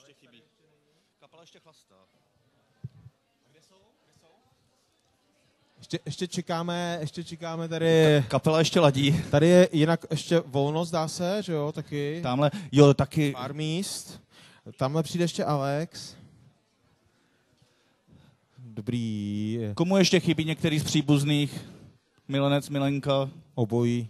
ještě chybí. Kapela ještě chlastá. Kde jsou? Ještě čekáme tady. Kapela ještě ladí. Tady je jinak ještě volno, zdá se, že jo, taky. Tamhle, jo, taky. Pár míst. Tamhle přijde ještě Alex. Dobrý. Komu ještě chybí některý z příbuzných? Milenec, milenka? Obojí.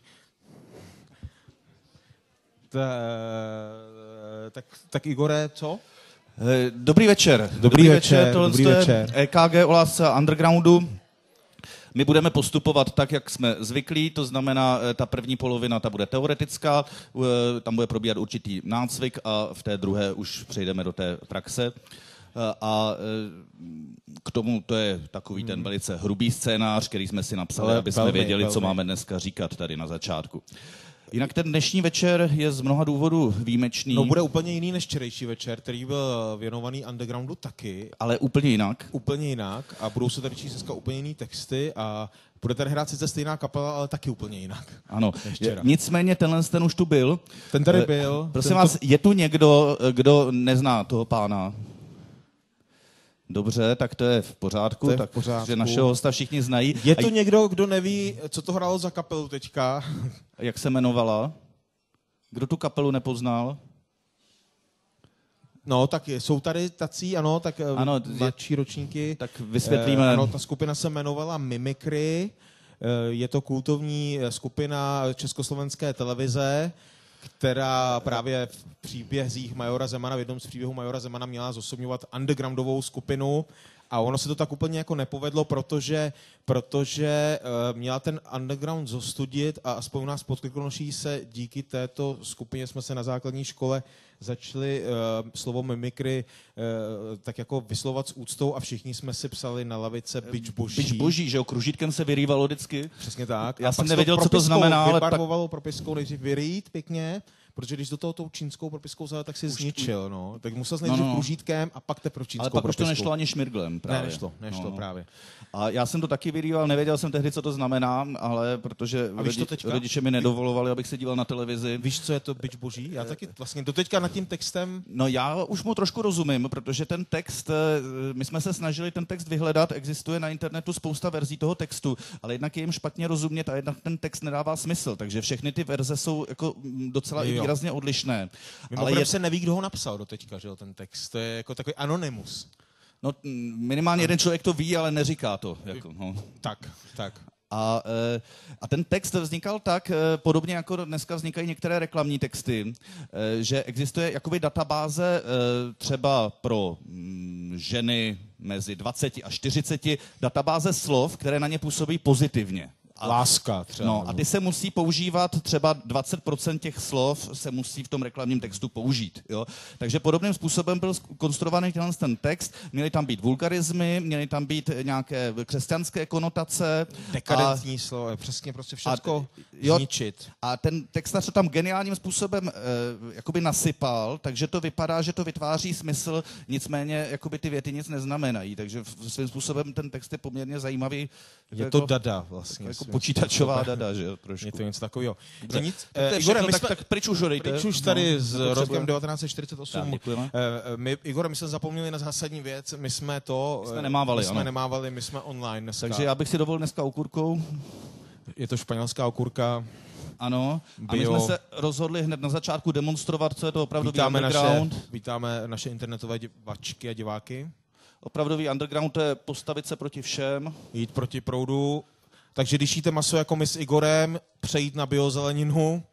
Tak Igore, co? Dobrý večer. Dobrý večer. Tohle je EKG o lásce undergroundu. My budeme postupovat tak, jak jsme zvyklí, to znamená, ta první polovina ta bude teoretická, tam bude probíhat určitý nácvik a v té druhé už přejdeme do té praxe. A k tomu to je takový ten velice hrubý scénář, který jsme si napsali, aby jsme věděli, co máme dneska říkat tady na začátku. Jinak ten dnešní večer je z mnoha důvodů výjimečný. No bude úplně jiný než včerejší večer, který byl věnovaný undergroundu taky. Ale úplně jinak. Úplně jinak a budou se tady číst dneska úplně jiný texty a bude tady hrát sice stejná kapela, ale taky úplně jinak. Ano, nicméně ten už tu byl. Ten tady byl. Prosím vás, je tu někdo, kdo nezná toho pána? Dobře, tak to je v pořádku, že našeho hosta všichni znají. Je tu někdo, kdo neví, co to hrálo za kapelu teďka? Jak se jmenovala? Kdo tu kapelu nepoznal? No, tak jsou tady tací, ano, tak ano, mladší ročníky. Tak vysvětlíme. Ano, ta skupina se jmenovala Mimikry, je to kultovní skupina Československé televize, která právě v příbězích Majora Zemana, v jednom z příběhů Majora Zemana měla zosobňovat undergroundovou skupinu a ono se to tak úplně jako nepovedlo, protože měla ten underground zostudit a aspoň u nás pod Krkonoší se díky této skupině jsme se na základní škole začali slovo mimikry tak jako vyslovovat s úctou a všichni jsme si psali na lavice bič boží. Bič boží, že jo, kružítkem se vyrývalo vždycky. Přesně tak. Já jsem nevěděl, co to znamená, ale vybarvovalo propiskou nejdřív vyrýt pěkně, protože když do toho tou čínskou propiskou vzal, tak si zničil, no. Tak musel jsi nejdřív kružítkem a pak teprve čínskou propiskou. Ale pak už to nešlo ani šmirglem právě. Nešlo právě. A já jsem to taky vyrýval, nevěděl jsem tehdy, co to znamená, ale protože rodiče mi nedovolovali, abych se díval na televizi. Víš, co je to bič boží? Já taky vlastně doteďka nad tím textem... No já už mu trošku rozumím, protože ten text, my jsme se snažili ten text vyhledat, existuje na internetu spousta verzí toho textu, ale jednak je jim špatně rozumět a jednak ten text nedává smysl, takže všechny ty verze jsou jako docela i výrazně odlišné. Mimochodem se neví, kdo ho napsal doteďka, že jo, ten text. To je jako takový anonymus. No minimálně jeden člověk to ví, ale neříká to. Jako, no. Tak. A ten text vznikal tak, podobně jako dneska vznikají některé reklamní texty, že existuje jakoby databáze třeba pro ženy mezi 20 a 40, databáze slov, které na ně působí pozitivně. Láska třeba. No, a ty se musí používat, třeba 20% těch slov se musí v tom reklamním textu použít. Jo? Takže podobným způsobem byl konstruovaný ten text. Měly tam být vulgarizmy, měly tam být nějaké křesťanské konotace. Dekadentní slovo, přesně prostě všechno zničit. A ten text se tam geniálním způsobem jakoby nasypal, takže to vypadá, že to vytváří smysl, nicméně jakoby ty věty nic neznamenají. Takže svým způsobem ten text je poměrně zajímavý. Je to dada vlastně. Jako počítačová dada, že jo, trošku. Je to něco takového. No nic, Igore, tak pryč už odejte. Pryč už tady s rokem 1948. Igore, my jsme zapomněli na zásadní věc, my jsme nemávali, my jsme online dneska. Takže já bych si dovolil dneska okurkou. Je to španělská okurka. Ano, a my jsme se rozhodli hned na začátku demonstrovat, co je to opravdový underground. Vítáme naše internetové diváčky a diváky. Opravdový underground to je postavit se proti všem. Jít proti proudu. Takže když jíte maso jako my s Igorem, přejít na biozeleninu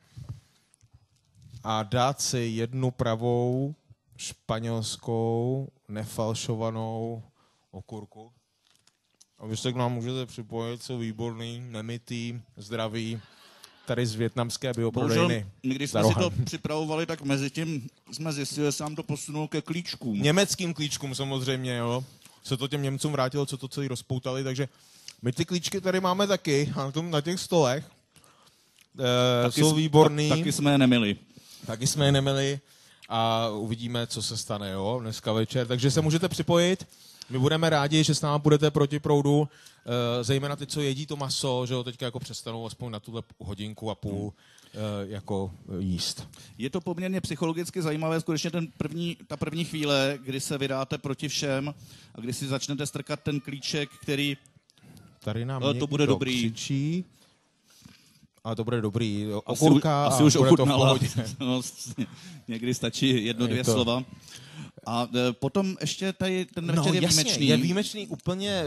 a dát si jednu pravou španělskou nefalšovanou okurku. A vy se k nám můžete připojit, jsou výborný, nemitý, zdravý, tady z vietnamské bioprodejny. My když jsme si to připravovali, tak mezi tím jsme zjistili, že se nám to posunulo ke klíčkům. Německým klíčkům samozřejmě, jo. Se to těm Němcům vrátilo, co to celý rozpoutali, takže my ty klíčky tady máme taky na těch stolech. Jsou výborný. Taky jsme je nemili. A uvidíme, co se stane, jo, dneska večer. Takže se můžete připojit My budeme rádi, že s námi budete proti proudu, zejména ty, co jedí to maso, že ho teďka jako přestanou aspoň na tuhle hodinku a půl jako jíst. Je to poměrně psychologicky zajímavé, skutečně ta první chvíle, kdy se vydáte proti všem a kdy si začnete strkat ten klíček, který tady nám to bude dobrý. Křičí. A to bude dobrý. Asi už ochutnala. No, někdy stačí jedno, dvě slova. A potom ještě tady ten večer je výjimečný. Je výjimečný úplně.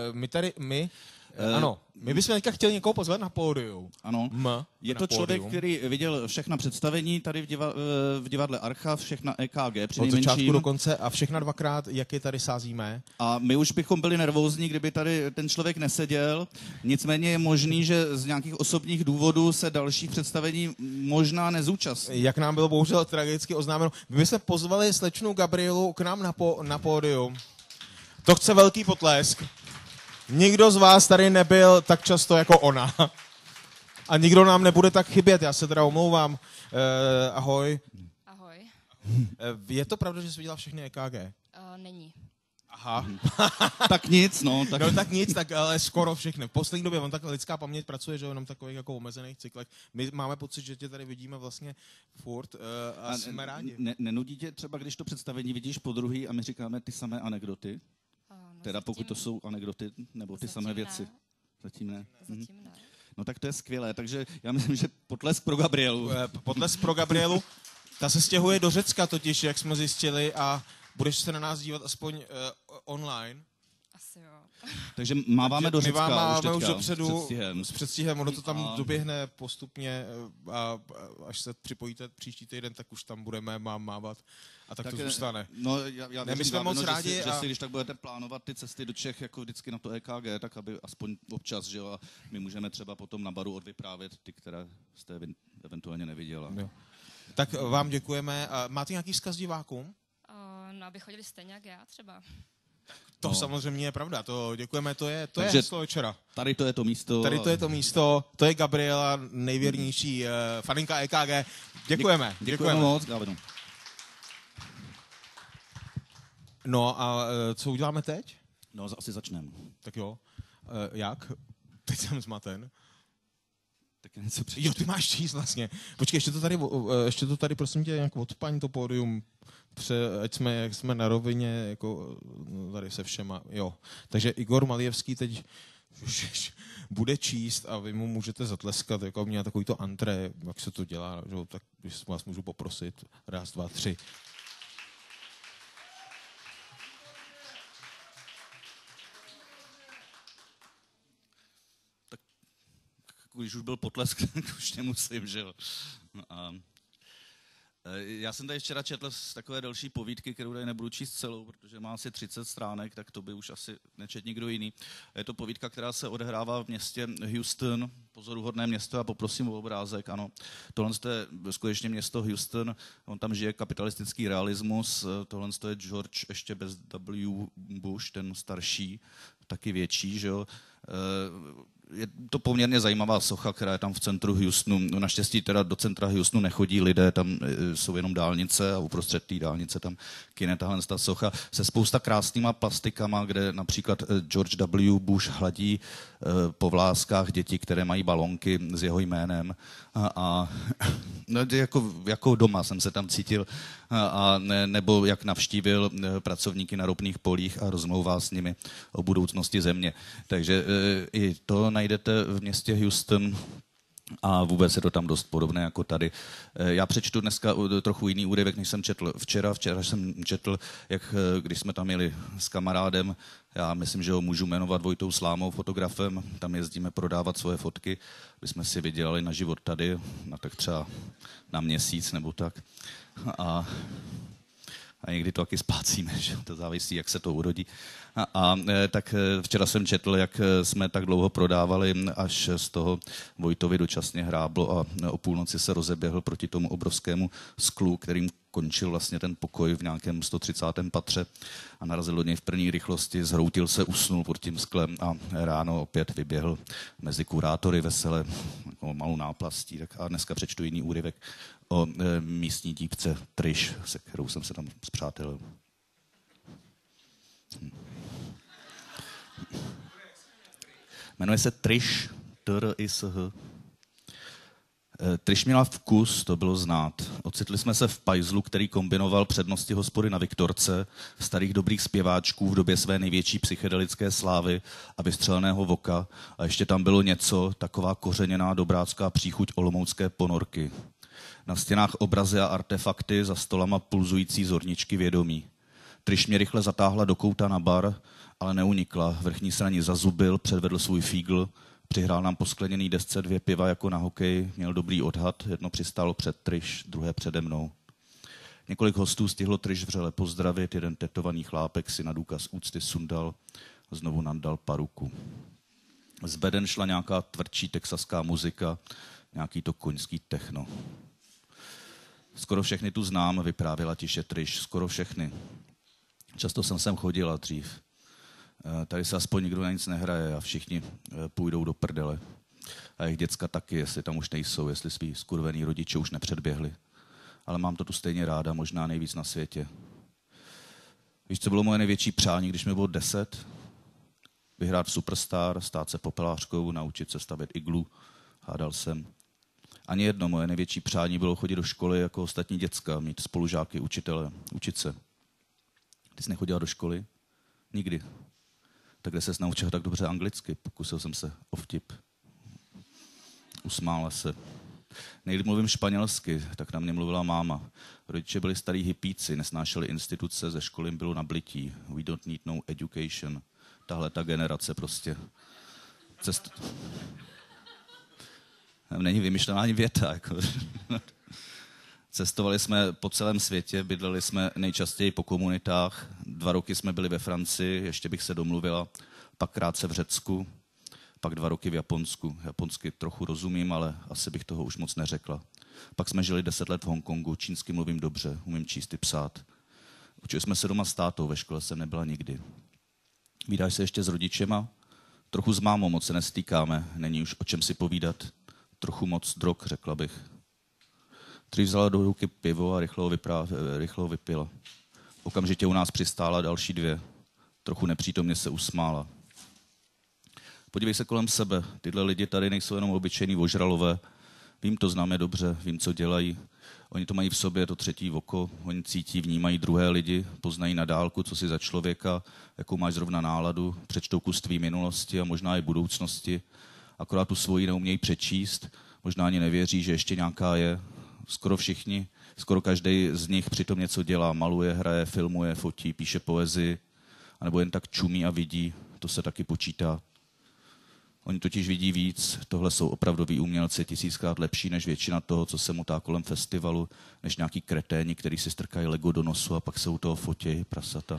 Ano, my bychom teďka chtěli někoho pozvat na pódium. Ano, je to člověk, který viděl všechna představení tady v divadle Archa, všechna EKG. Od začátku do konce a všechna dvakrát, jak je tady sázíme. A my už bychom byli nervózní, kdyby tady ten člověk neseděl. Nicméně je možný, že z nějakých osobních důvodů se dalších představení možná nezúčastní. Jak nám bylo bohužel tragicky oznámeno. My bychom pozvali slečnu Gabrielu k nám na pódium. To chce velký potlesk. Nikdo z vás tady nebyl tak často jako ona. A nikdo nám nebude tak chybět. Já se teda omlouvám. Ahoj. Ahoj. Je to pravda, že jsi viděla všechny EKG? Není. Aha. Tak nic, no. Tak nic, tak ale skoro všechny. V poslední době, on tak lidská paměť pracuje, že jenom takových jako omezených cyklech. My máme pocit, že tě tady vidíme vlastně furt a jsme rádi. Nenudí tě třeba, když to představení vidíš podruhý a my říkáme ty samé anekdoty? Teda pokud to jsou anekdoty nebo ty samé věci. Zatím ne. Zatím ne. No tak to je skvělé, takže já myslím, že potlesk pro Gabrielu. Potlesk pro Gabrielu. Ta se stěhuje do Řecka totiž, jak jsme zjistili, a budeš se na nás dívat aspoň online. Asi jo. Takže máváme do Řecka. My vám máme už dopředu s předstihem. Ono to tam doběhne postupně a až se připojíte příští týden, tak už tam budeme mávat a tak to zůstane. No, já my jsme moc rádi. Že si, když tak budete plánovat ty cesty do Čech jako vždycky na to EKG, tak aby aspoň občas, že jo, a my můžeme třeba potom na baru odvyprávět ty, které jste eventuálně neviděla. Jo. Tak vám děkujeme. Máte nějaký vzkaz divákům? No, aby chodili stejně jak já třeba. To samozřejmě je pravda, to děkujeme, to je heslo večera. Tady to je to místo. Tady to je to místo, to je Gabriela, nejvěrnější faninka EKG. Děkujeme. Děkujeme moc, Gavino. No a co uděláme teď? No, asi začneme. Tak jo. Jak? Teď jsem zmaten. Tak něco přečtu. Jo, ty máš číst vlastně. Počkej, ještě to tady prosím tě nějak odpaň to pódium. Ať jsme na rovině jako tady se všema. Jo. Takže Igor Malijevský teď bude číst a vy mu můžete zatleskat, jako měl takový to antré, jak se to dělá, že? Tak když vás můžu poprosit. 1, 2, 3. Tak když už byl potlesk, tak už nemusím, že jo. Já jsem tady včera četl z takové další povídky, kterou tady nebudu číst celou, protože má asi 30 stránek, tak to by už asi nečet nikdo jiný. Je to povídka, která se odehrává v městě Houston, pozoruhodné město, a poprosím o obrázek, ano. Tohle je skutečně město Houston, on tam žije kapitalistický realismus, tohle je George ještě bez W. Bush, ten starší, taky větší, že jo. Je to poměrně zajímavá socha, která je tam v centru Houstonu. No, naštěstí teda do centra Houstonu nechodí lidé, tam jsou jenom dálnice a uprostřed té dálnice tam kyne tahle socha se spousta krásnýma plastikama, kde například George W. Bush hladí po vláskách děti, které mají balonky s jeho jménem. No, jako doma jsem se tam cítil. Nebo jak navštívil pracovníky na ropných polích a rozmlouvá s nimi o budoucnosti země. Takže i to najdete v městě Houston a vůbec je to tam dost podobné jako tady. Já přečtu dneska trochu jiný úryvek, než jsem četl včera. Včera jsem četl, jak když jsme tam jeli s kamarádem, já myslím, že ho můžu jmenovat Vojtou Slámou, fotografem, tam jezdíme prodávat svoje fotky, aby jsme si vydělali na život tady, tak třeba na měsíc nebo tak. A někdy to taky splácíme, že to závisí, jak se to urodí. Tak včera jsem četl, jak jsme tak dlouho prodávali, až z toho Vojtovi dočasně hráblo a o půlnoci se rozeběhl proti tomu obrovskému sklu, kterým končil vlastně ten pokoj v nějakém 130. patře a narazil do něj v první rychlosti, zhroutil se, usnul pod tím sklem a ráno opět vyběhl mezi kurátory vesele, jako malou náplastí. A dneska přečtu jiný úryvek o místní dívce Trish, se kterou jsem se tam spřátelil. Jmenuje se Trish, T-R-I-S-H. Trish měla vkus, to bylo znát. Ocitli jsme se v pajzlu, který kombinoval přednosti hospody na Viktorce, starých dobrých zpěváčků v době své největší psychedelické slávy a vystřeleného voka. A ještě tam bylo něco, taková kořeněná dobrácká příchuť olomoucké ponorky. Na stěnách obrazy a artefakty, za stolama pulzující zorničky vědomí. Trish mě rychle zatáhla do kouta na bar, ale neunikla. Vrchní straně zazubil, předvedl svůj fígl, přihrál nám po skleněný desce 2 piva jako na hokej, měl dobrý odhad, jedno přistálo před Trish, druhé přede mnou. Několik hostů stihlo Trish vřele pozdravit, jeden tetovaný chlápek si na důkaz úcty sundal a znovu nandal paruku. Z beden šla nějaká tvrdší texaská muzika, nějaký to koňský techno. Skoro všechny tu znám, vyprávěla tiše Trish, skoro všechny. Často jsem sem chodila dřív. Tady se aspoň nikdo na nic nehraje a všichni půjdou do prdele. A jejich děcka taky, jestli tam už nejsou, jestli svý skurvený rodiče už nepředběhli. Ale mám to tu stejně ráda, možná nejvíc na světě. Víš, co bylo moje největší přání, když mi bylo 10? Vyhrát v Superstar, stát se popelářkou, naučit se stavět iglu. Hádal jsem. Ani jedno moje největší přání bylo chodit do školy jako ostatní děcka, mít spolužáky, učitele, učit se. Ty jsi nechodila do školy? Nikdy. Tak kde ses naučila tak dobře anglicky? Pokusil jsem se o vtip. Usmála se. Nejlíp mluvím španělsky, tak na mě mluvila máma. Rodiče byli starý hippíci, nesnášeli instituce, ze školy jim bylo nablití. We don't need no education. Tahle ta generace prostě. Není vymyšlená ani věta. Jako. Cestovali jsme po celém světě, bydleli jsme nejčastěji po komunitách. 2 roky jsme byli ve Francii, ještě bych se domluvila, pak krátce v Řecku, pak 2 roky v Japonsku. Japonsky trochu rozumím, ale asi bych toho už moc neřekla. Pak jsme žili 10 let v Hongkongu, čínsky mluvím dobře, umím číst i psát. Učili jsme se doma s tátou, ve škole jsem nebyla nikdy. Vídáš se ještě s rodičema? Trochu s mámou, moc se nestýkáme, není už o čem si povídat. Trochu moc drog, řekla bych. Trish vzala do ruky pivo a rychle ho vypila. Okamžitě u nás přistála další 2. Trochu nepřítomně se usmála. Podívej se kolem sebe. Tyhle lidi tady nejsou jenom obyčejní ožralové. Vím, to známe dobře, vím, co dělají. Oni to mají v sobě, to třetí oko. Oni cítí, vnímají druhé lidi, poznají na dálku, co si za člověka, jakou máš zrovna náladu, přečtou kus tvý minulosti a možná i budoucnosti. Akorát tu svoji neumějí přečíst, možná ani nevěří, že ještě nějaká je. Skoro všichni, skoro každý z nich přitom něco dělá, maluje, hraje, filmuje, fotí, píše poezii, anebo jen tak čumí a vidí, to se taky počítá. Oni totiž vidí víc, tohle jsou opravdoví umělci, 1000krát lepší než většina toho, co se motá kolem festivalu, než nějaký kreténi, který si strkají Lego do nosu a pak se u toho fotí, prasata.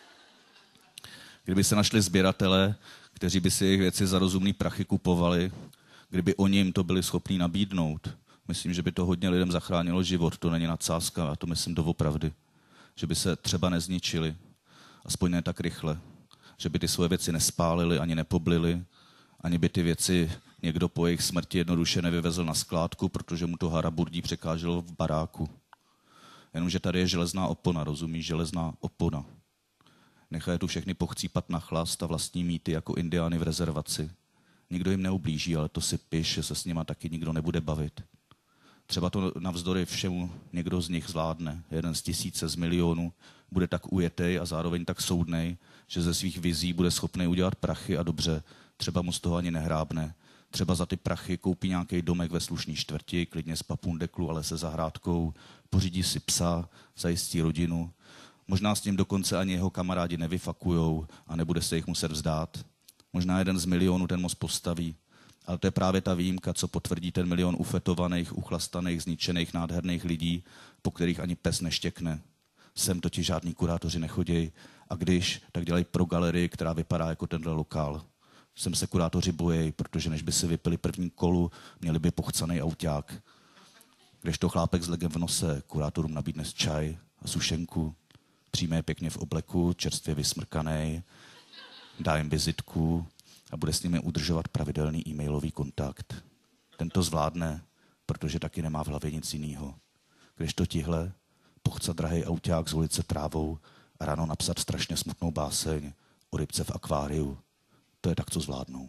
Kdyby se našli sběratelé, kteří by si jejich věci za rozumný prachy kupovali, kdyby oni jim to byli schopní nabídnout, myslím, že by to hodně lidem zachránilo život, to není nadsázka, já to myslím doopravdy. Že by se třeba nezničili, aspoň ne tak rychle. Že by ty svoje věci nespálili, ani nepoblili, ani by ty věci někdo po jejich smrti jednoduše nevyvezl na skládku, protože mu to haraburdí překáželo v baráku. Jenomže tady je železná opona, rozumíš, železná opona. Nechají tu všechny pochcípat na chlast a vlastní mýty jako indiány v rezervaci. Nikdo jim neublíží, ale to si piš, že se s nima taky nikdo nebude bavit. Třeba to navzdory všemu někdo z nich zvládne. Jeden z 1000, z milionů bude tak ujetej a zároveň tak soudnej, že ze svých vizí bude schopný udělat prachy a dobře, třeba mu z toho ani nehrábne. Třeba za ty prachy koupí nějaký domek ve slušný čtvrti, klidně z papundeklu, ale se zahrádkou, pořídí si psa, zajistí rodinu. Možná s ním dokonce ani jeho kamarádi nevyfakujou a nebude se jich muset vzdát. Možná jeden z milionů ten most postaví. Ale to je právě ta výjimka, co potvrdí ten milion ufetovaných, uchlastaných, zničených, nádherných lidí, po kterých ani pes neštěkne. Sem totiž žádní kurátoři nechodějí a když, tak dělají pro galerii, která vypadá jako tenhle lokál. Sem se kurátoři bojejí, protože než by si vypili první kolu, měli by pochcanej auták. Kdežto chlápek s legem v nose kurátorům nabídne čaj a sušenku, přijme je pěkně v obleku, čerstvě vysmrkanej, dá jim vizitku a bude s nimi udržovat pravidelný e-mailový kontakt. Ten to zvládne, protože taky nemá v hlavě nic jinýho. Kdežto tihle pochcat drahej auták z ulice trávou a ráno napsat strašně smutnou báseň o rybce v akváriu. to je tak, co zvládnou.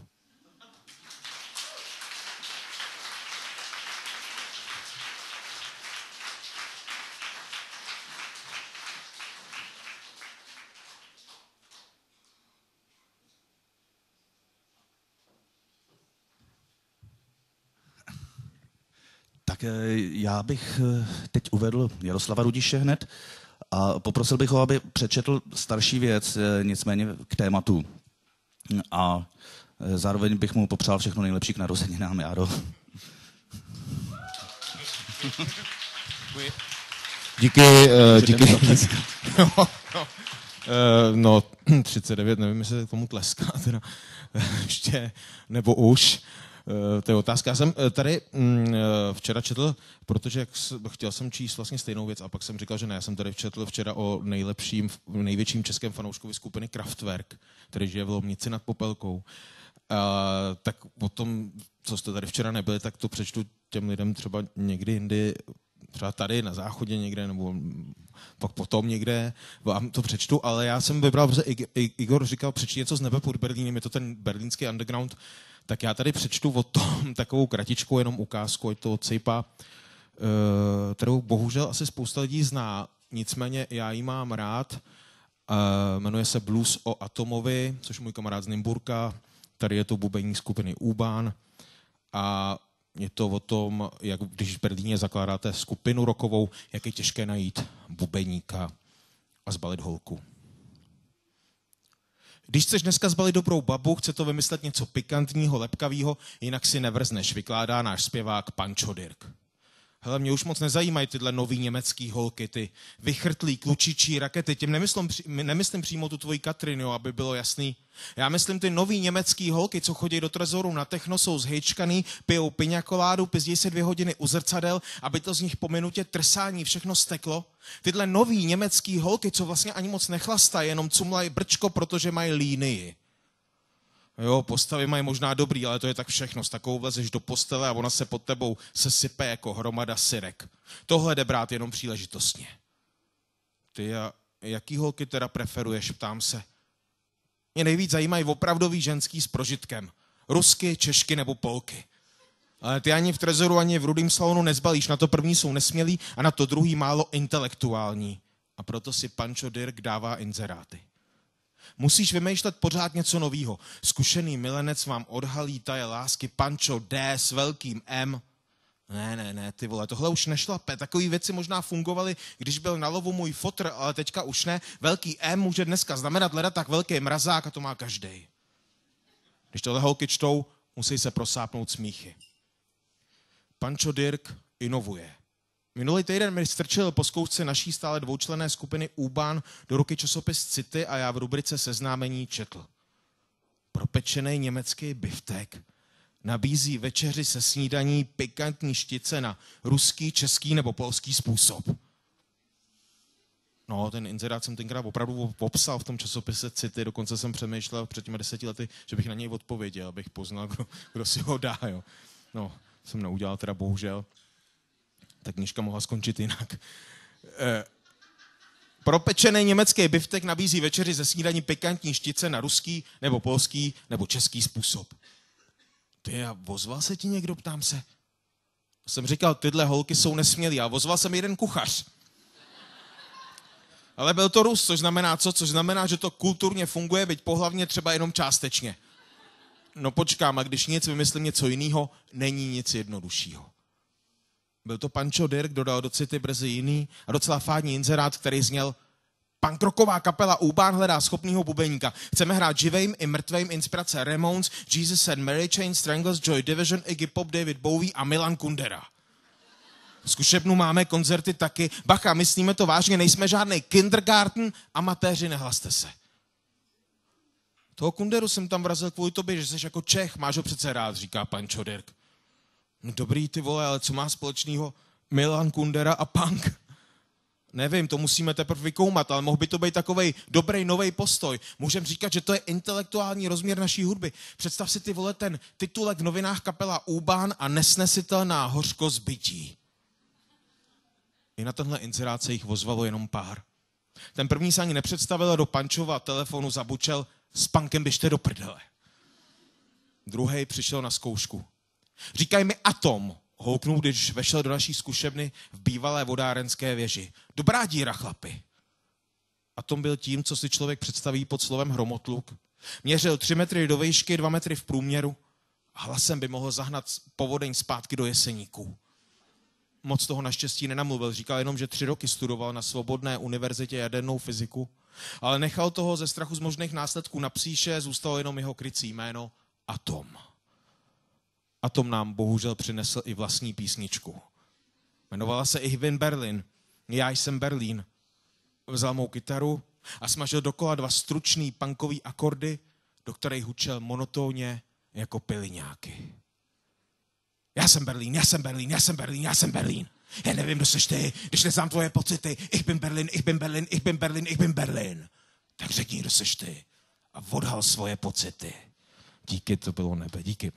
Tak já bych teď uvedl Jaroslava Rudiše hned a poprosil bych ho, aby přečetl starší věc, nicméně k tématu. A zároveň bych mu popřál všechno nejlepší k narozeninám, Járo. Díky. No, 39, nevím, jestli tomu tleská teda ještě, nebo už. To je otázka. Já jsem tady včera četl, protože chtěl jsem číst vlastně stejnou věc a pak jsem říkal, že ne. Já jsem tady četl včera o největším českém fanouškovi skupiny Kraftwerk, který žije v Lomnici nad Popelkou. Tak o tom, co jste tady včera nebyli, tak to přečtu těm lidem třeba někdy jindy, třeba tady na záchodě někde, nebo pak potom někde vám to přečtu, ale já jsem vybral, protože Igor říkal, přečti něco z nebe pod Berlínem, je to ten berlínský underground, tak já tady přečtu o tom takovou kratičkou jenom ukázku, ať to odsejpá, kterou bohužel asi spousta lidí zná, nicméně já ji mám rád, jmenuje se Blues o Atomovi, což můj kamarád z Nymburka, tady je to bubeník skupiny U-Bahn a je to o tom, jak když v Berlíně zakládáte skupinu rockovou, jak je těžké najít bubeníka a zbalit holku. Když chceš dneska zbalit dobrou babu, chce to vymyslet něco pikantního, lepkavého, jinak si nevrzneš, vykládá náš zpěvák Pancho Dirk. Hele, mě už moc nezajímají tyhle nový německý holky, ty vychrtlý, klučičí rakety, tím nemyslím přímo tu tvoji Katrin, jo, aby bylo jasný. Já myslím ty nový německý holky, co chodí do trezoru na techno, jsou zhejčkaný, pijou piňakoládu, pizdějí se 2 hodiny u zrcadel, aby to z nich po minutě trsání všechno steklo. Tyhle nový německý holky, co vlastně ani moc nechlastají, jenom cumlají brčko, protože mají línii. Jo, postavy mají možná dobrý, ale to je tak všechno. S takovou vlezeš do postele a ona se pod tebou sesype jako hromada syrek. Tohle jde brát jenom příležitostně. Ty a jaký holky teda preferuješ, ptám se. Mě nejvíc zajímají opravdový ženský s prožitkem. Rusky, Češky nebo Polky. Ale ty ani v trezoru, ani v rudým salonu nezbalíš. Na to první jsou nesmělí a na to druhý málo intelektuální. A proto si Pancho Dirk dává inzeráty. Musíš vymýšlet pořád něco novýho. Zkušený milenec vám odhalí taje lásky Pancho D s velkým M. Ne, ty vole, tohle už nešlape. Takový věci možná fungovaly, když byl na lovu můj fotr, ale teďka už ne. Velký M může dneska znamenat leda tak velký mrazák a to má každej. Když tohle holky čtou, musí se prosápnout smíchy. Pancho Dirk inovuje. Minulý týden mi strčil po zkoušce naší stále dvoučlenné skupiny U-Bahn do ruky časopis City a já v rubrice seznámení četl. Propečený německý biftek nabízí večeři se snídaní pikantní štice na ruský, český nebo polský způsob. No, ten inzerát jsem tenkrát opravdu popsal v tom časopise City, dokonce jsem přemýšlel před těmi 10 lety, že bych na něj odpověděl, abych poznal, kdo si ho dá. Jo. No, jsem neudělal teda bohužel. Ta knížka mohla skončit jinak. Propečený německý biftek nabízí večeři ze snídaní pikantní štice na ruský, nebo polský, nebo český způsob. Ty a ozval se ti někdo, ptám se. Jsem říkal, tyhle holky jsou nesmělý a ozval jsem jeden kuchař. Ale byl to Rus, což znamená co? Což znamená, že to kulturně funguje, byť pohlavně třeba jenom částečně. No počkám, a když nic vymyslím něco jiného, není nic jednoduššího. Byl to Pancho Dirk, dodal do City brzy jiný a docela fádní inzerát, který zněl: punkrocková kapela U-Bahn hledá schopnýho bubeníka. Chceme hrát živejm i mrtvejm, inspirace Ramones, Jesus and Mary Chain, Stranglers, Joy Division, Iggy Pop, David Bowie a Milan Kundera. Zkušebnu máme, koncerty taky. Bacha, myslíme to vážně, nejsme žádnej kindergarten, amatéři, nehlaste se. Toho Kunderu jsem tam vrazil kvůli tobě, že jsi jako Čech, máš ho přece rád, říká Pancho Dirk. No dobrý, ty vole, ale co má společného Milan Kundera a punk? Nevím, to musíme teprve vykoumat, ale mohl by to být takovej dobrý nový postoj. Můžeme říkat, že to je intelektuální rozměr naší hudby. Představ si, ty vole, ten titulek v novinách kapela U-Bahn a nesnesitelná hořkost bytí. I na tenhle inzerát se jich ozvalo jenom pár. Ten první se ani nepředstavil a do Pančova telefonu zabučel: S punkem běžte do prdele. Druhý přišel na zkoušku. Říkají mi Atom, houknul, když vešel do naší zkušebny v bývalé vodárenské věži. Dobrá díra, chlapi. Atom byl tím, co si člověk představí pod slovem hromotluk. Měřil 3 metry do výšky, 2 metry v průměru a hlasem by mohl zahnat povodeň zpátky do Jeseníků. Moc toho naštěstí nenamluvil, říkal jenom, že 3 roky studoval na Svobodné univerzitě jadernou fyziku, ale nechal toho ze strachu z možných následků na psíše, zůstalo jenom jeho krycí jméno Atom. Atom nám bohužel přinesl i vlastní písničku. Jmenovala se Ich bin Berlin, já jsem Berlín. Vzal mou kytaru a smažil dokola 2 stručný punkový akordy, do kterých hučel monotónně jako piliňáky. Já jsem Berlín, já jsem Berlín, já jsem Berlín, já jsem Berlín. Já nevím, kdo seš ty, když neznám tvoje pocity. Ich bin Berlin, ich bin Berlin, ich bin Berlin, ich bin Berlin. Tak řekni, kdo seš ty. A odhal svoje pocity. Díky, to bylo nebe, díky.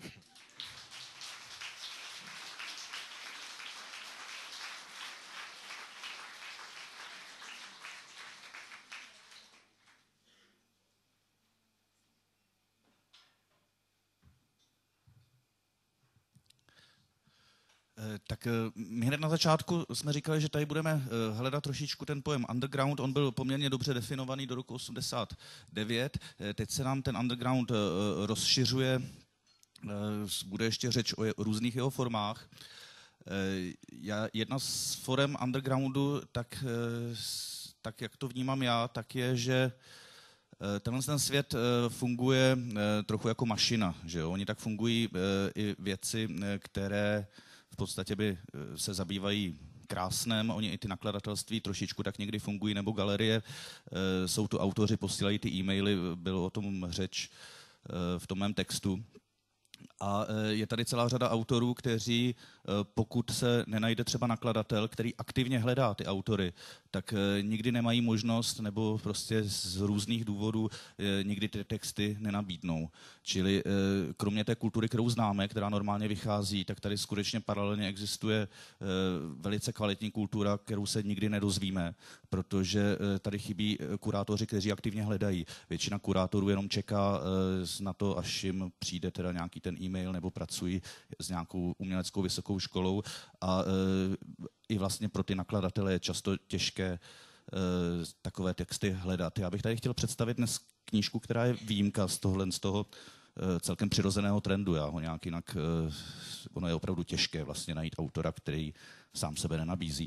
Tak my hned na začátku jsme říkali, že tady budeme hledat trošičku ten pojem underground. On byl poměrně dobře definovaný do roku 89. Teď se nám ten underground rozšiřuje. Bude ještě řeč o různých jeho formách. Jedna z forem undergroundu, tak jak to vnímám já, tak je, že ten svět funguje trochu jako mašina. Že jo? Oni tak fungují i věci, které v podstatě by se zabývají krásnem, oni i ty nakladatelství trošičku tak někdy fungují, nebo galerie, jsou tu autoři, posílají ty e-maily, bylo o tom řeč v tom mém textu. A je tady celá řada autorů, kteří, pokud se nenajde třeba nakladatel, který aktivně hledá ty autory, tak nikdy nemají možnost, nebo prostě z různých důvodů nikdy ty texty nenabídnou. Čili kromě té kultury, kterou známe, která normálně vychází, tak tady skutečně paralelně existuje velice kvalitní kultura, kterou se nikdy nedozvíme, protože tady chybí kurátoři, kteří aktivně hledají. Většina kurátorů jenom čeká na to, až jim přijde teda nějaký ten e-mail, nebo pracují s nějakou uměleckou vysokou školou a i vlastně pro ty nakladatele je často těžké takové texty hledat. Já bych tady chtěl představit dnes knížku, která je výjimka z toho celkem přirozeného trendu. Já ho nějak jinak, ono je opravdu těžké vlastně najít autora, který sám sebe nenabízí.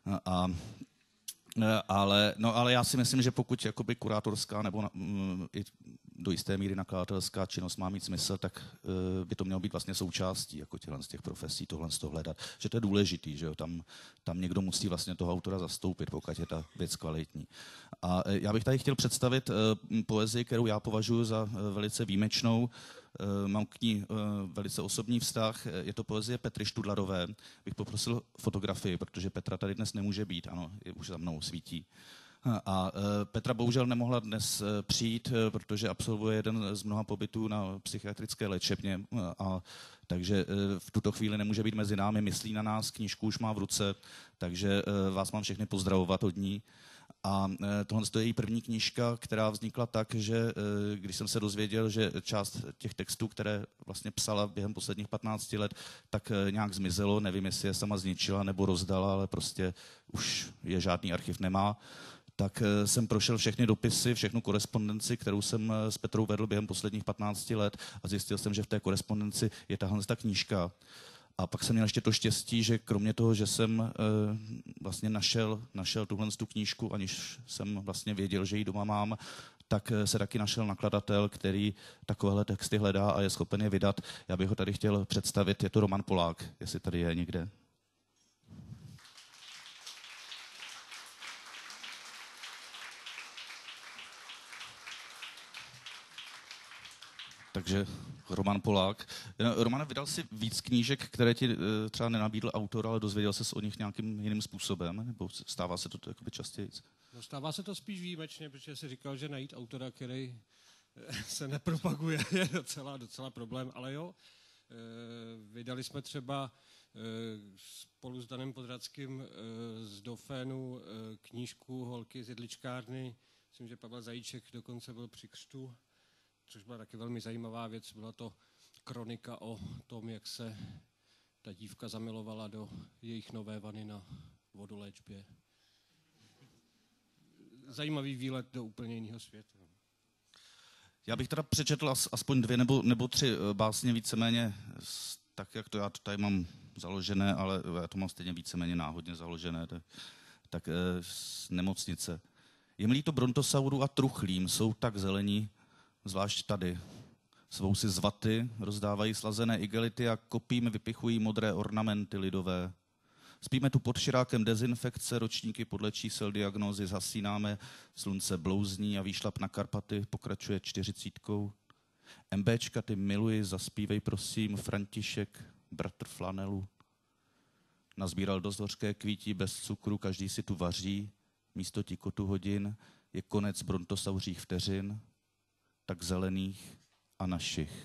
Ale já si myslím, že pokud jakoby kurátorská nebo i do jisté míry nakladatelská činnost má mít smysl, tak by to mělo být vlastně součástí jako z těch profesí, tohle z toho hledat. Že to je důležitý, že jo? Tam někdo musí vlastně toho autora zastoupit, pokud je ta věc kvalitní. A já bych tady chtěl představit poezii, kterou já považuji za velice výjimečnou. Mám k ní velice osobní vztah. Je to poezie Petry Študlarové. Bych poprosil fotografii, protože Petra tady dnes nemůže být. Ano, je už za mnou svítí. A Petra bohužel nemohla dnes přijít, protože absolvuje jeden z mnoha pobytů na psychiatrické léčebně, a takže v tuto chvíli nemůže být mezi námi, myslí na nás, knížku už má v ruce, takže vás mám všechny pozdravovat od ní. A tohle je její první knížka, která vznikla tak, že když jsem se dozvěděl, že část těch textů, které vlastně psala během posledních 15 let, tak nějak zmizelo, nevím, jestli je sama zničila nebo rozdala, ale prostě už je žádný archiv nemá, tak jsem prošel všechny dopisy, všechnu korespondenci, kterou jsem s Petrou vedl během posledních 15 let a zjistil jsem, že v té korespondenci je tahle ta knížka. A pak jsem měl ještě to štěstí, že kromě toho, že jsem vlastně našel tuhle tu knížku, aniž jsem vlastně věděl, že ji doma mám, tak se taky našel nakladatel, který takovéhle texty hledá a je schopen je vydat. Já bych ho tady chtěl představit, je to Roman Polák, jestli tady je někde. Takže Roman Polák. Romane, vydal jsi víc knížek, které ti třeba nenabídl autor, ale dozvěděl ses o nich nějakým jiným způsobem? Nebo stává se to jakoby častěji? No, stává se to spíš výjimečně, protože si říkal, že najít autora, který se nepropaguje, je docela problém. Ale jo, vydali jsme třeba spolu s Danem Podradským z Dofénu knížku Holky z jedličkárny. Myslím, že Pavel Zajíček dokonce byl při křtu. což byla taky velmi zajímavá věc, byla to kronika o tom, jak se ta dívka zamilovala do jejich nové vany na vodoléčbě. Zajímavý výlet do úplně jiného světa. Já bych teda přečetl aspoň 2 nebo 3 básně víceméně, tak jak to já to tady mám založené, ale já to mám stejně víceméně náhodně založené, tak z nemocnice. Je mi líto brontosaurů a truchlím, jsou tak zelení, zvlášť tady. Svou si z vaty rozdávají slazené igelity a kopím vypichují modré ornamenty lidové. Spíme tu pod širákem dezinfekce, ročníky podle čísel diagnózy zhasínáme, slunce blouzní a výšlap na Karpaty pokračuje 40. MBčka, ty miluji, zaspívej prosím, František, bratr flanelu. Nazbíral dost hořké kvítí bez cukru, každý si tu vaří, místo tikotu hodin je konec brontosauřích vteřin, tak zelených a našich.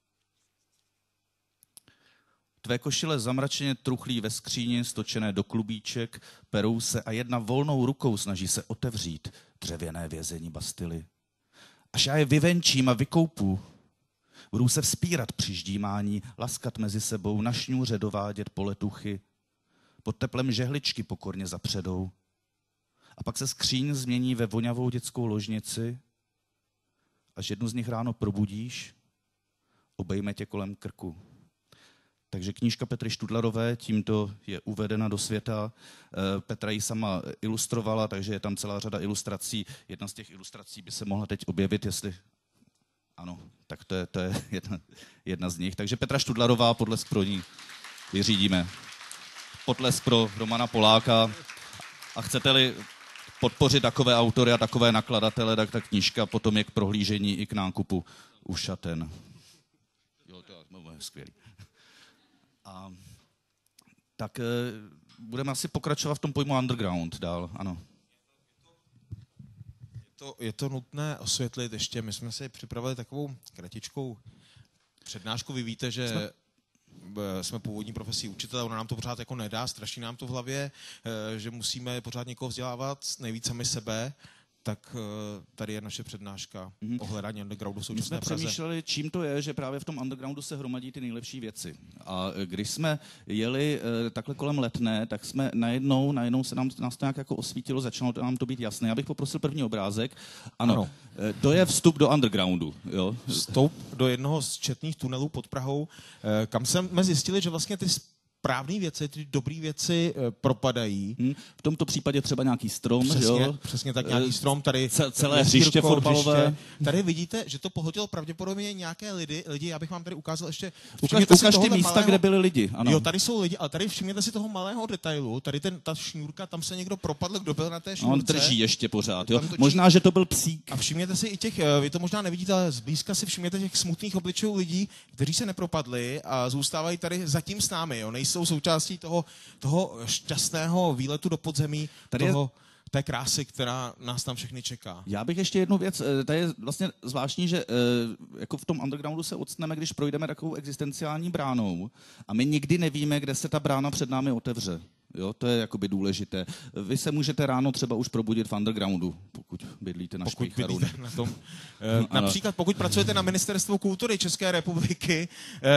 Tvé košile zamračeně truchlí ve skříni, stočené do klubíček, perou se a jedna volnou rukou snaží se otevřít dřevěné vězení Bastily. Až já je vyvenčím a vykoupu, budou se vzpírat při ždímání, laskat mezi sebou, na šňůře dovádět poletuchy, pod teplem žehličky pokorně zapředou. A pak se skříň změní ve vonavou dětskou ložnici, až jednu z nich ráno probudíš, obejme tě kolem krku. Takže knížka Petry Študlarové tímto je uvedena do světa. Petra ji sama ilustrovala, takže je tam celá řada ilustrací. Jedna z těch ilustrací by se mohla teď objevit, jestli... Ano, tak to je jedna z nich. Takže Petra Študlarová, potlesk pro ní vyřídíme. Potlesk pro Romana Poláka. A chcete-li podpořit takové autory a takové nakladatele, tak ta knížka potom je k prohlížení i k nákupu u šaten. Jo, to je skvělý. A tak budeme asi pokračovat v tom pojmu underground dál, ano. Je to nutné osvětlit ještě, my jsme si připravili takovou kratičkou přednášku, vy víte, že jsme původní profesí učitele, ona nám to pořád jako nedá, straší nám to v hlavě, že musíme pořád někoho vzdělávat, nejvíc sami sebe, tak tady je naše přednáška o hledání undergroundu v současné Praze. My jsme přemýšleli, čím to je, že právě v tom undergroundu se hromadí ty nejlepší věci. A když jsme jeli takhle kolem Letné, tak jsme najednou se nás to nějak jako osvítilo, začalo nám to být jasné. Já bych poprosil první obrázek. Ano. To je vstup do undergroundu. Jo? Vstup do jednoho z četných tunelů pod Prahou, kam jsme zjistili, že vlastně ty správné věci, ty dobré věci propadají. V tomto případě třeba nějaký strom. Přesně tak, nějaký strom. Tady celé hřiště fotbalové. Tady vidíte, že to pohltilo pravděpodobně nějaké lidi. Já bych vám tady ukázal ještě... Ukaž ty místa, kde byli lidi. Ano. Jo, tady jsou lidi, ale tady všimněte si toho malého detailu. Tady ta šňůrka, tam se někdo propadl, kdo byl na té šňůrce. On drží ještě pořád. Jo? Možná, že to byl psík. A všimněte si i těch, vy to možná nevidíte, ale zblízka si všimněte těch smutných obličejů lidí, kteří se nepropadli a zůstávají tady zatím s námi. Jo? Nejsou součástí toho šťastného výletu do podzemí, té krásy, která nás tam všechny čeká. Já bych ještě jednu věc, to je vlastně zvláštní, že jako v tom undergroundu se odstneme, když projdeme takovou existenciální bránou a my nikdy nevíme, kde se ta brána před námi otevře. Jo, to je jakoby důležité. Vy se můžete ráno třeba už probudit v undergroundu, pokud bydlíte na Špejcharu. Na tom. Například pokud pracujete na Ministerstvu kultury České republiky,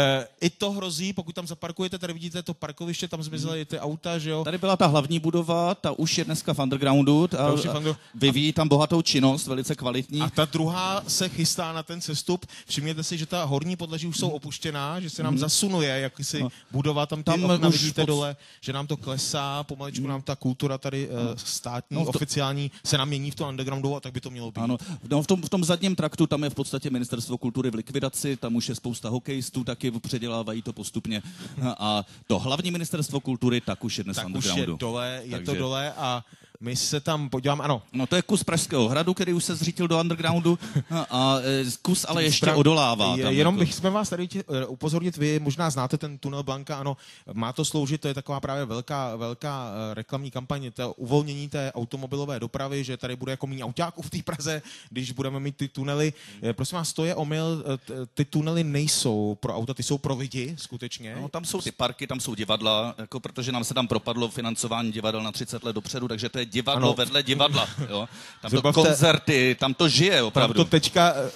i to hrozí, pokud tam zaparkujete, tady vidíte to parkoviště, tam zmizely ty auta, že jo? Tady byla ta hlavní budova, ta už je dneska v undergroundu, vyvíjí tam bohatou činnost, velice kvalitní. A ta druhá se chystá na ten sestup. Všimněte si, že ta horní podlaží už jsou opuštěná, že se nám zasunuje jakýsi budova, tam okna vidíte dole, že nám to klesá, pomaličku nám ta kultura tady státní, oficiální se nám mění v tom undergroundu a tak by to mělo být. Ano, v tom zadním traktu tam je v podstatě Ministerstvo kultury v likvidaci, tam už je spousta hokejistů, taky předělávají to postupně. A to hlavní Ministerstvo kultury tak už je dnes undergroundu. Tak už je dole, to dole a my se tam podíváme, ano. No to je kus Pražského hradu, který už se zřítil do undergroundu a kus ale ještě odolává. Jenom bychom vás tady upozornit, vy možná znáte ten tunel Blanka, ano, má to sloužit, to je taková právě velká reklamní kampaň, to uvolnění té automobilové dopravy, že tady bude jako méně autáků v té Praze, když budeme mít ty tunely. Prosím vás, to je omyl, ty tunely nejsou pro auta, ty jsou pro lidi, skutečně. No, tam jsou ty parky, tam jsou divadla, jako protože nám se tam propadlo financování divadel na 30 let dopředu, takže to je divadlo vedle divadla. Jo? Tam to koncerty, tam to žije opravdu. Tam to teďka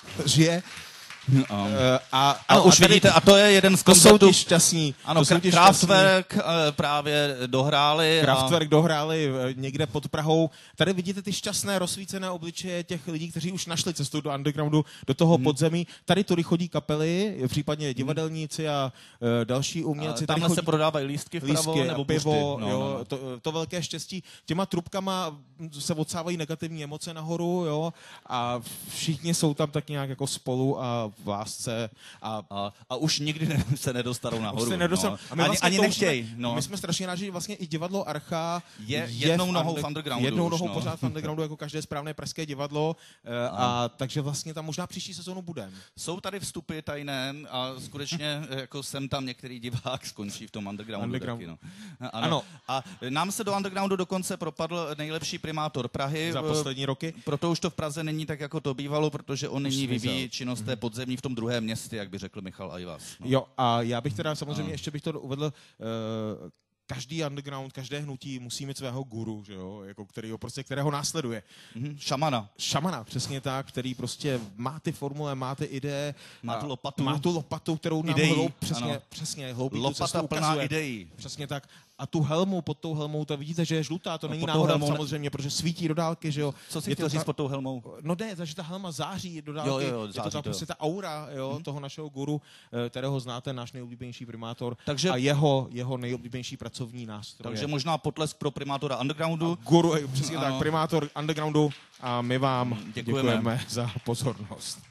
žije. Ano, už tady, vidíte, a to je jeden z to jsou koncertů. ti šťastní. Ano, Kraftwerk právě dohráli. Kraftwerk dohráli někde pod Prahou. Tady vidíte ty šťastné rozsvícené obličeje těch lidí, kteří už našli cestu do undergroundu, do toho podzemí. Tady tudy chodí kapely, případně divadelníci a další umělci. Tamhle tady se prodávají lístky vpravo, nebo pivo, buřty. jo, to velké štěstí. Těma trubkama se odsávají negativní emoce nahoru, jo, a všichni jsou tam tak nějak jako spolu a v lásce. A už nikdy se nedostanou nahoru. Už se nedostanou. No. A my vlastně ani nechtějí. No. My jsme strašně rádi, že vlastně i divadlo Archa je jednou nohou v undergroundu. Jednou nohou pořád v undergroundu, jako každé správné pražské divadlo. A takže vlastně tam možná příští sezónu budeme. Jsou tady vstupy tajné a skutečně jako jsem tam některý divák skončí v tom undergroundu. Taky, no. Ano. A nám se do undergroundu dokonce propadl nejlepší primátor Prahy. Za poslední roky. Proto už to v Praze není tak, jako to bývalo, protože on nyní vyvíjí činnost té podzemní v tom druhém městě, jak by řekl Michal Ajvas. No. Jo, a já bych teda samozřejmě ještě bych to uvedl, každý underground, každé hnutí musí mít svého guru, že jo, jako kterého následuje. Šamana, přesně tak, který prostě má ty formule, má ty ideje, má tu lopatu, kterou nám přesně hloubí tu cestu plná ideí. Přesně tak. A tu helmu, pod tou helmou, to vidíte, že je žlutá, to není náhoda samozřejmě, protože svítí do dálky, že jo. Co si chtěl říct pod tou helmou? No ne, takže ta helma září do dálky, je to prostě ta aura, jo, toho našeho guru, kterého znáte, náš nejoblíbenější primátor, a jeho nejoblíbenější pracovní nástroj. Takže možná potlesk pro primátora undergroundu. Guru, přesně tak, primátor undergroundu a my vám děkujeme za pozornost.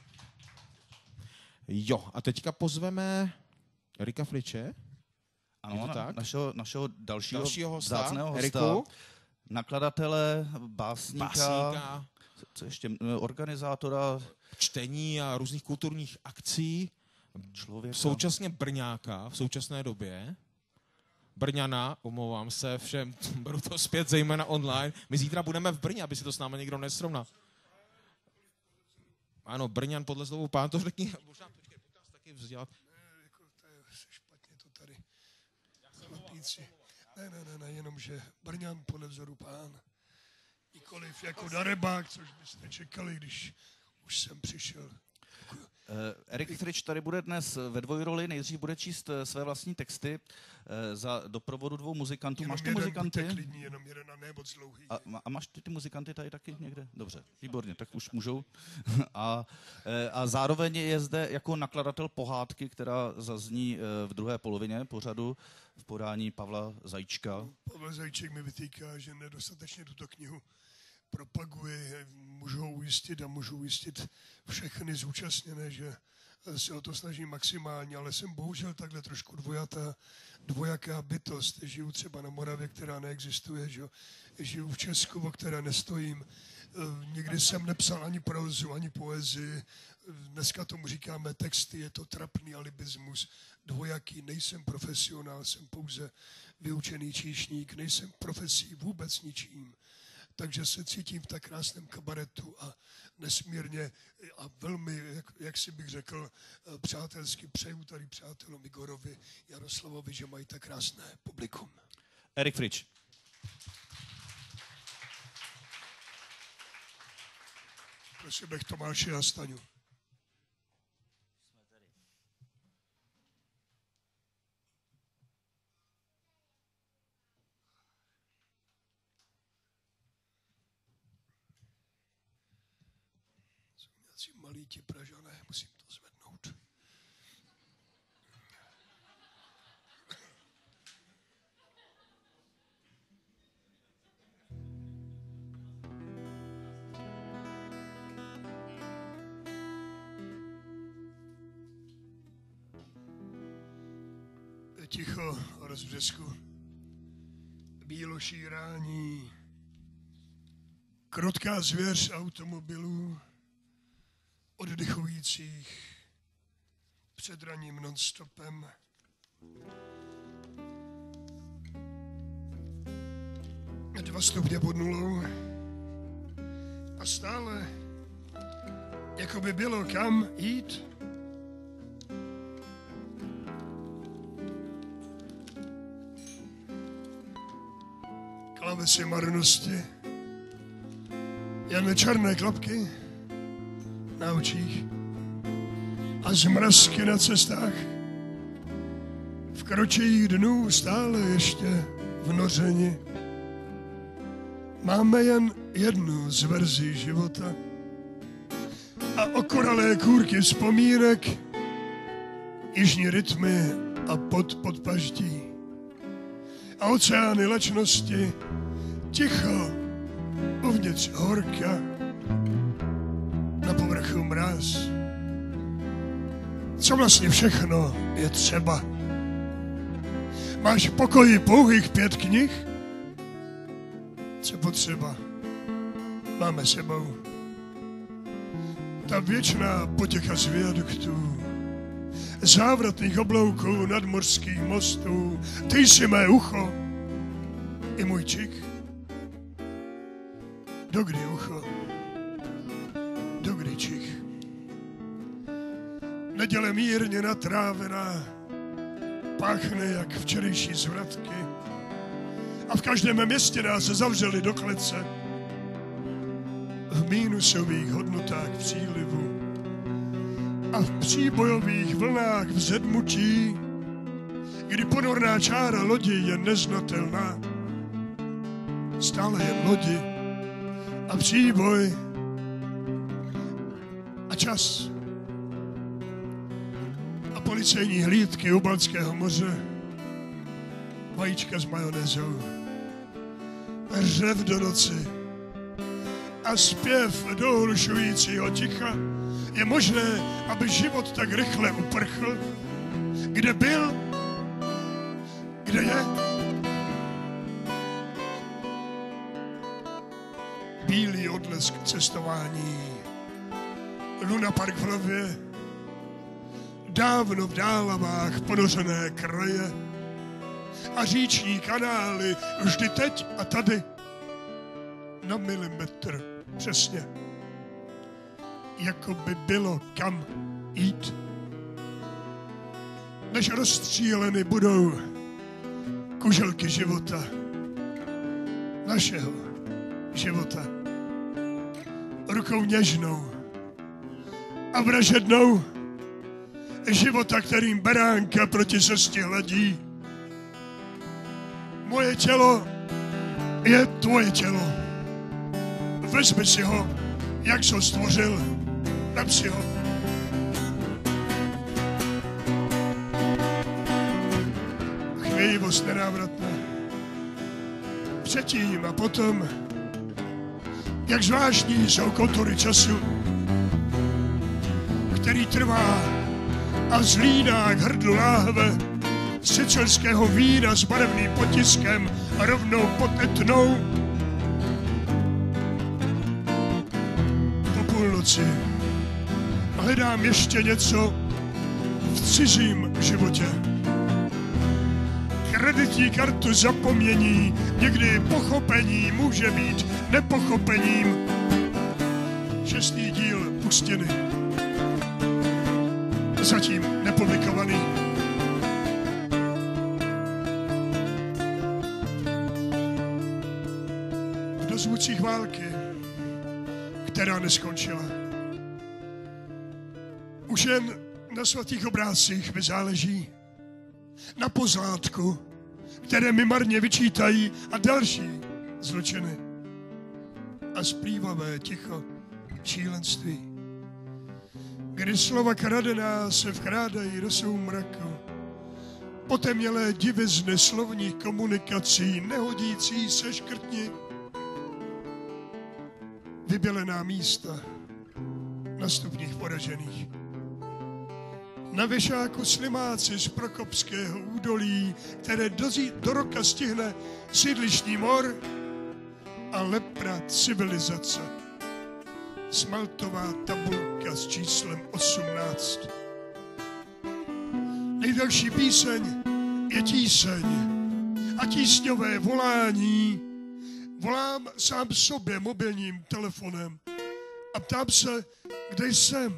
Jo, a teďka pozveme Erika Friče. Ano, našeho dalšího vzácného hosta, Eriku. Nakladatele, básníka, co ještě, organizátora čtení a různých kulturních akcí, člověka. Současně Brňáka v současné době. Brňana, omlouvám se všem, beru to zpět, zejména online. My zítra budeme v Brně, aby si to s námi někdo nesrovnal. Ano, Brňan podle slovu pán, to řekni, možná počkej, podcast taky vzdělat. Ne, jenom, že Brňan podle vzoru pán. Nikoliv jako darebák, což byste čekali, když už jsem přišel. Erik Frič tady bude dnes ve dvojroli, nejdřív bude číst své vlastní texty za doprovodu dvou muzikantů. Jenom máš ty muzikanty? Klidný, jenom jeden a ne moc dlouhý. A máš ty muzikanty tady taky někde? Dobře, výborně, tak už můžou. a zároveň je zde jako nakladatel pohádky, která zazní v druhé polovině pořadu v podání Pavla Zajíčka. Pavel Zajíček mi vytýká, že nedostatečně tuto knihu propaguje, můžou ujistit všechny zúčastněné, že se o to snaží maximálně, ale jsem bohužel takhle trošku dvojaká bytost. Žiju třeba na Moravě, která neexistuje, že? Žiju v Česku, o které nestojím. Nikdy jsem nepsal ani prózu, ani poezii. Dneska tomu říkáme texty, je to trapný alibismus. Dvojaký, nejsem profesionál, jsem pouze vyučený číšník, nejsem profesí vůbec ničím. Takže se cítím v tak krásném kabaretu a nesmírně a velmi, jak si bych řekl, přátelsky přeju tady přátelům Igorovi, Jaroslavovi, že mají tak krásné publikum. Erik Frič. Prosím bych Tomáše a Staňu. Malí ti Pražané, musím to zvednout. Ticho o rozbřesku, bílošírání, krotká zvěř automobilů, oddechujících před ranním non-stopem. A 2 stupně pod nulou. A stále, jako by bylo kam jít. Klávesy marnosti. Jen černé klapky na očích. a zmrazky na cestách. V kročích dnů stále ještě vnořeni. Máme jen jednu z verzí života a okoralé kůrky vzpomínek, jižní rytmy a pod paždí a oceány lačnosti, ticho uvnitř horka, na povrchu mráz. Co vlastně všechno je třeba? Máš v pokoji pouhých 5 knih? Co potřeba? Máme sebou. Ta věčná potěcha z viaduktů, závratných oblouků nadmořských mostů, ty jsi mé ucho i můj čik. Dokdy ucho, dokdy čich. Neděle mírně natrávená, páchne jak včerejší zvratky a v každém městě nás zavřeli do klece v mínusových hodnotách přílivu a v příbojových vlnách vzedmutí, kdy ponorná čára lodi je neznatelná. Stále jen lodi a příboj a čas a policejní hlídky u Baltského moře, vajíčka s majonézou, řev do noci a zpěv do ohlušujícího ticha. Je možné, aby život tak rychle uprchl? Kde byl? Kde je? Bílý odlesk cestování, Luna Park v hlavě, dávno v dálavách ponořené kraje a říční kanály vždy teď a tady na milimetr přesně, jako by bylo kam jít. Než rozstříleny budou kuželky života, našeho života, rukou něžnou a vražednou života, kterým beránka proti srsti hladí. Moje tělo je tvoje tělo. Vezmi si ho, jak jsi ho stvořil. Dám si ho. Chvějivost nenávratná. Předtím a potom, jak zvláštní jsou kontury času, který trvá a zlíná k hrdlu láhve sicilského vína s barevným potiskem a rovnou pod Etnou. Po půlnoci hledám ještě něco v cizím životě. Kreditní kartu zapomnění, někdy pochopení může být nepochopením. 6. díl Pustiny. Zatím nepublikovaný. V dozvucích války, která neskončila. Už jen na svatých obrázcích mi záleží. Na pozlátku, které mi marně vyčítají a další zločiny. A splývavé ticho šílenství, kdy slova kradená se vkrádají do soumraku. Potemnělé divizny slovních komunikací, nehodící se škrtni. Vybělená místa na stupních poražených. Na věšáku slimáci z Prokopského údolí, které do roka stihne sídlištní mor a lepra civilizace. Smaltová tabulka s číslem 18. Nejdelší píseň je tíseň a tísňové volání. Volám sám sobě mobilním telefonem a ptám se, kde jsem.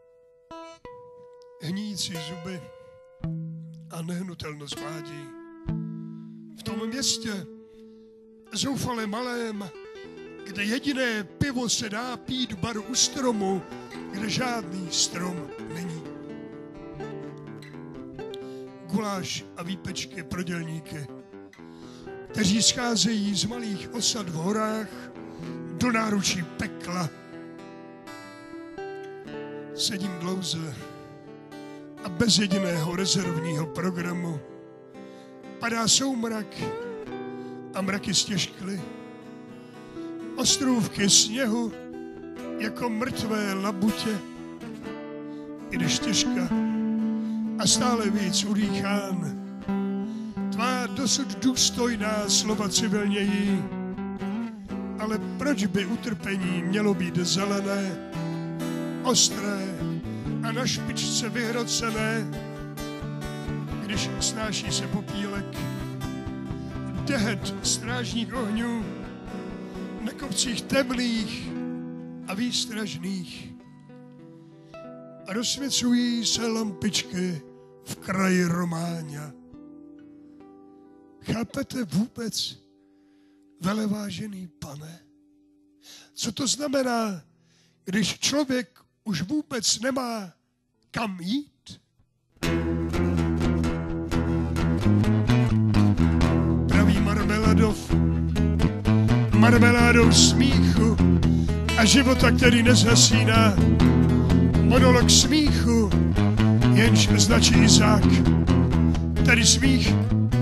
Hníjící zuby a nehnutelnost mládí. V tom městě, zoufale malém, kde jediné pivo se dá pít v baru u stromu, kde žádný strom není. guláš a výpečky pro dělníky, kteří scházejí z malých osad v horách do náručí pekla. Sedím dlouze a bez jediného rezervního programu. Padá soumrak a mraky stěžkly. Ostrůvky sněhu jako mrtvé labutě. Jde štěžka a stále víc udýchán. Tvá dosud důstojná slova civilnějí, ale proč by utrpení mělo být zelené, ostré a na špičce vyhrocené, když snáší se popílek, dehet strážních ohňů na kopcích temných a výstražných. A rozsvěcují se lampičky v kraji Romáňa. Chápete vůbec, velevážený pane, co to znamená, když člověk už vůbec nemá kam jít? Pravý marmeládou smíchu a života, který nezhasíná. Monolog smíchu, jenž značí Izák, tedy smích.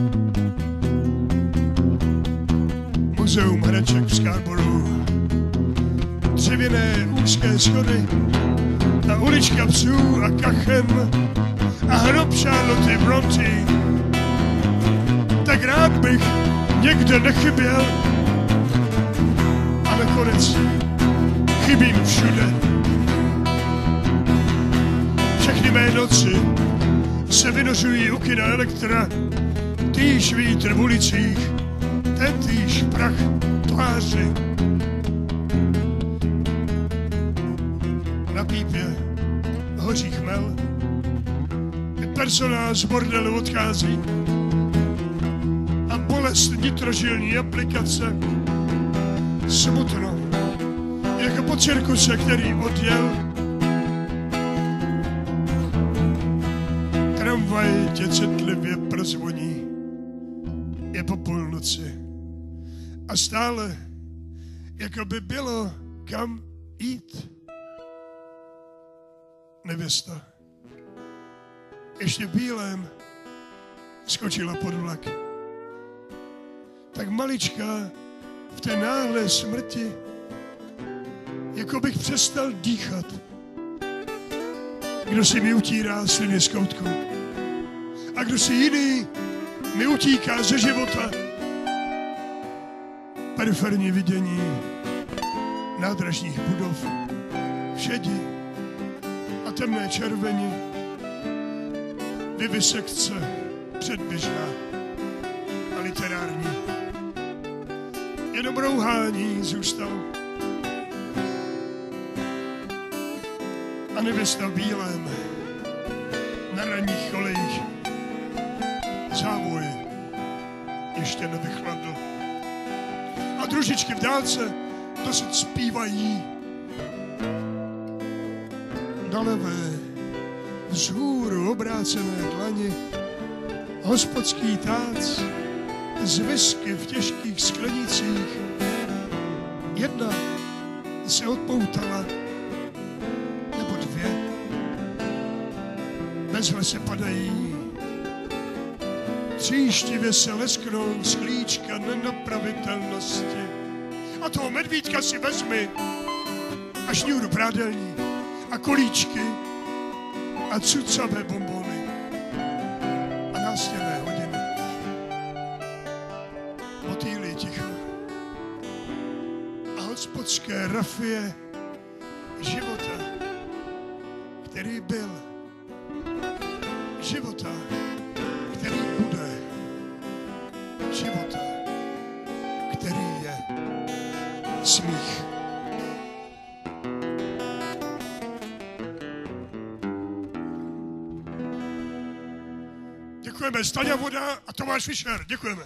Muzeum hraček v Scarborough, dřevěné úzké schody a ulička psů a kachem a hrob Charlotte Brontë. Tak rád bych někde nechyběl a nakonec chybím všude. Všechny mé noci se vynořují u kina Elektra, týž vítr v ulicích, tentýž prach tváři. Na pípě hoří chmel, personál z bordelu odchází a bolest nitrožilní aplikace. Smutno, jako po cirkuse, který odjel. Tramvaj tě citlivě prozvoní, je po půlnoci a stále, jako by bylo kam jít. Nevěsta, ještě v bílém, skočila pod vlak. Tak maličká v té náhlé smrti, jako bych přestal dýchat. Kdo si mi utírá sliny z koutku a kdo si jiný mi utíká ze života. Periferní vidění nádražních budov, šedi a temné červeni, vivisekce předběžná a literární. Jenom rouhání zůstalo. A nevěsta v bílém na ranních kolejích. Závoj ještě nevychladl. A družičky v dálce dosud zpívají. Na levé, vzhůru obrácené dlani, hospodský tác z whisky v těžkých sklenicích. Jedna se odpoutala, nebo dvě. Bezhle se padají. Příštivě se lesknou z klíčka nenapravitelnosti. A toho medvídka si vezmi a šňůru prádelní a kolíčky a cucavé bonbony a nástěnné hodiny. Motýly ticho a hospodské rafie života, který byl, života, který bude, života, který je smích. Děkujeme. Staňa Voda a Tomáš Fischer. Děkujeme.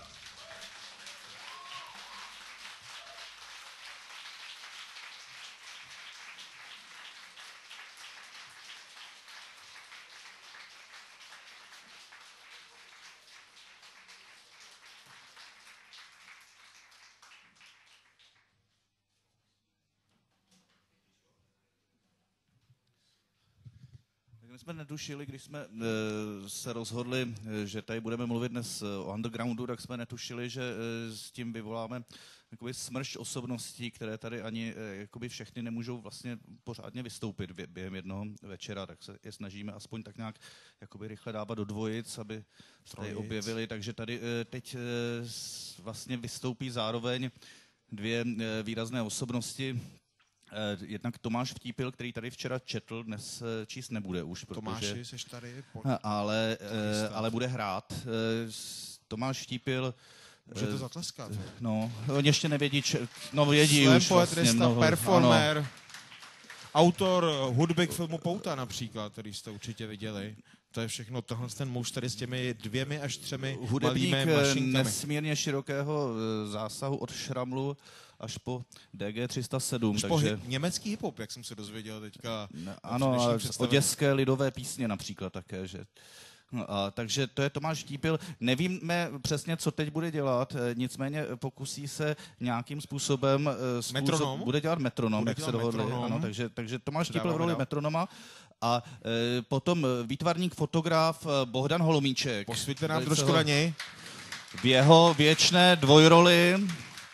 My jsme netušili, když jsme se rozhodli, že tady budeme mluvit dnes o undergroundu, tak jsme netušili, že s tím vyvoláme jakoby smršť osobností, které tady ani jakoby všechny nemůžou vlastně pořádně vystoupit během jednoho večera, tak se je snažíme aspoň tak nějak jakoby rychle dávat do dvojic, aby se tady objevili, takže tady teď vlastně vystoupí zároveň dvě výrazné osobnosti. Jednak Tomáš Vtípil, který tady včera četl, dnes číst nebude už, protože, Tomáši, seš tady? ale bude hrát. Tomáš Vtípil. Může to zatleskat. No, oni ještě nevědí, vědí slam už poetrista, vlastně performer, ano. autor hudby k filmu Pouta například, který jste určitě viděli. To je všechno, tohle ten muž tady s těmi 2 až 3 hudebník malými mašinkami. nesmírně širokého zásahu od Šramlu až po DG 307. Už takže německý hip-hop, jak jsem se dozvěděl teďka. Ano, a oděské lidové písně například také, že... Takže to je Tomáš Vtípil. Nevíme přesně, co teď bude dělat, nicméně pokusí se nějakým způsobem... Bude dělat metronom, jak se dohodli. Ano, takže Tomáš Vtípil v roli metronoma. A potom výtvarník, fotograf Bohdan Holomíček. Posvíťte nám trošku na něj. V jeho věčné dvojroli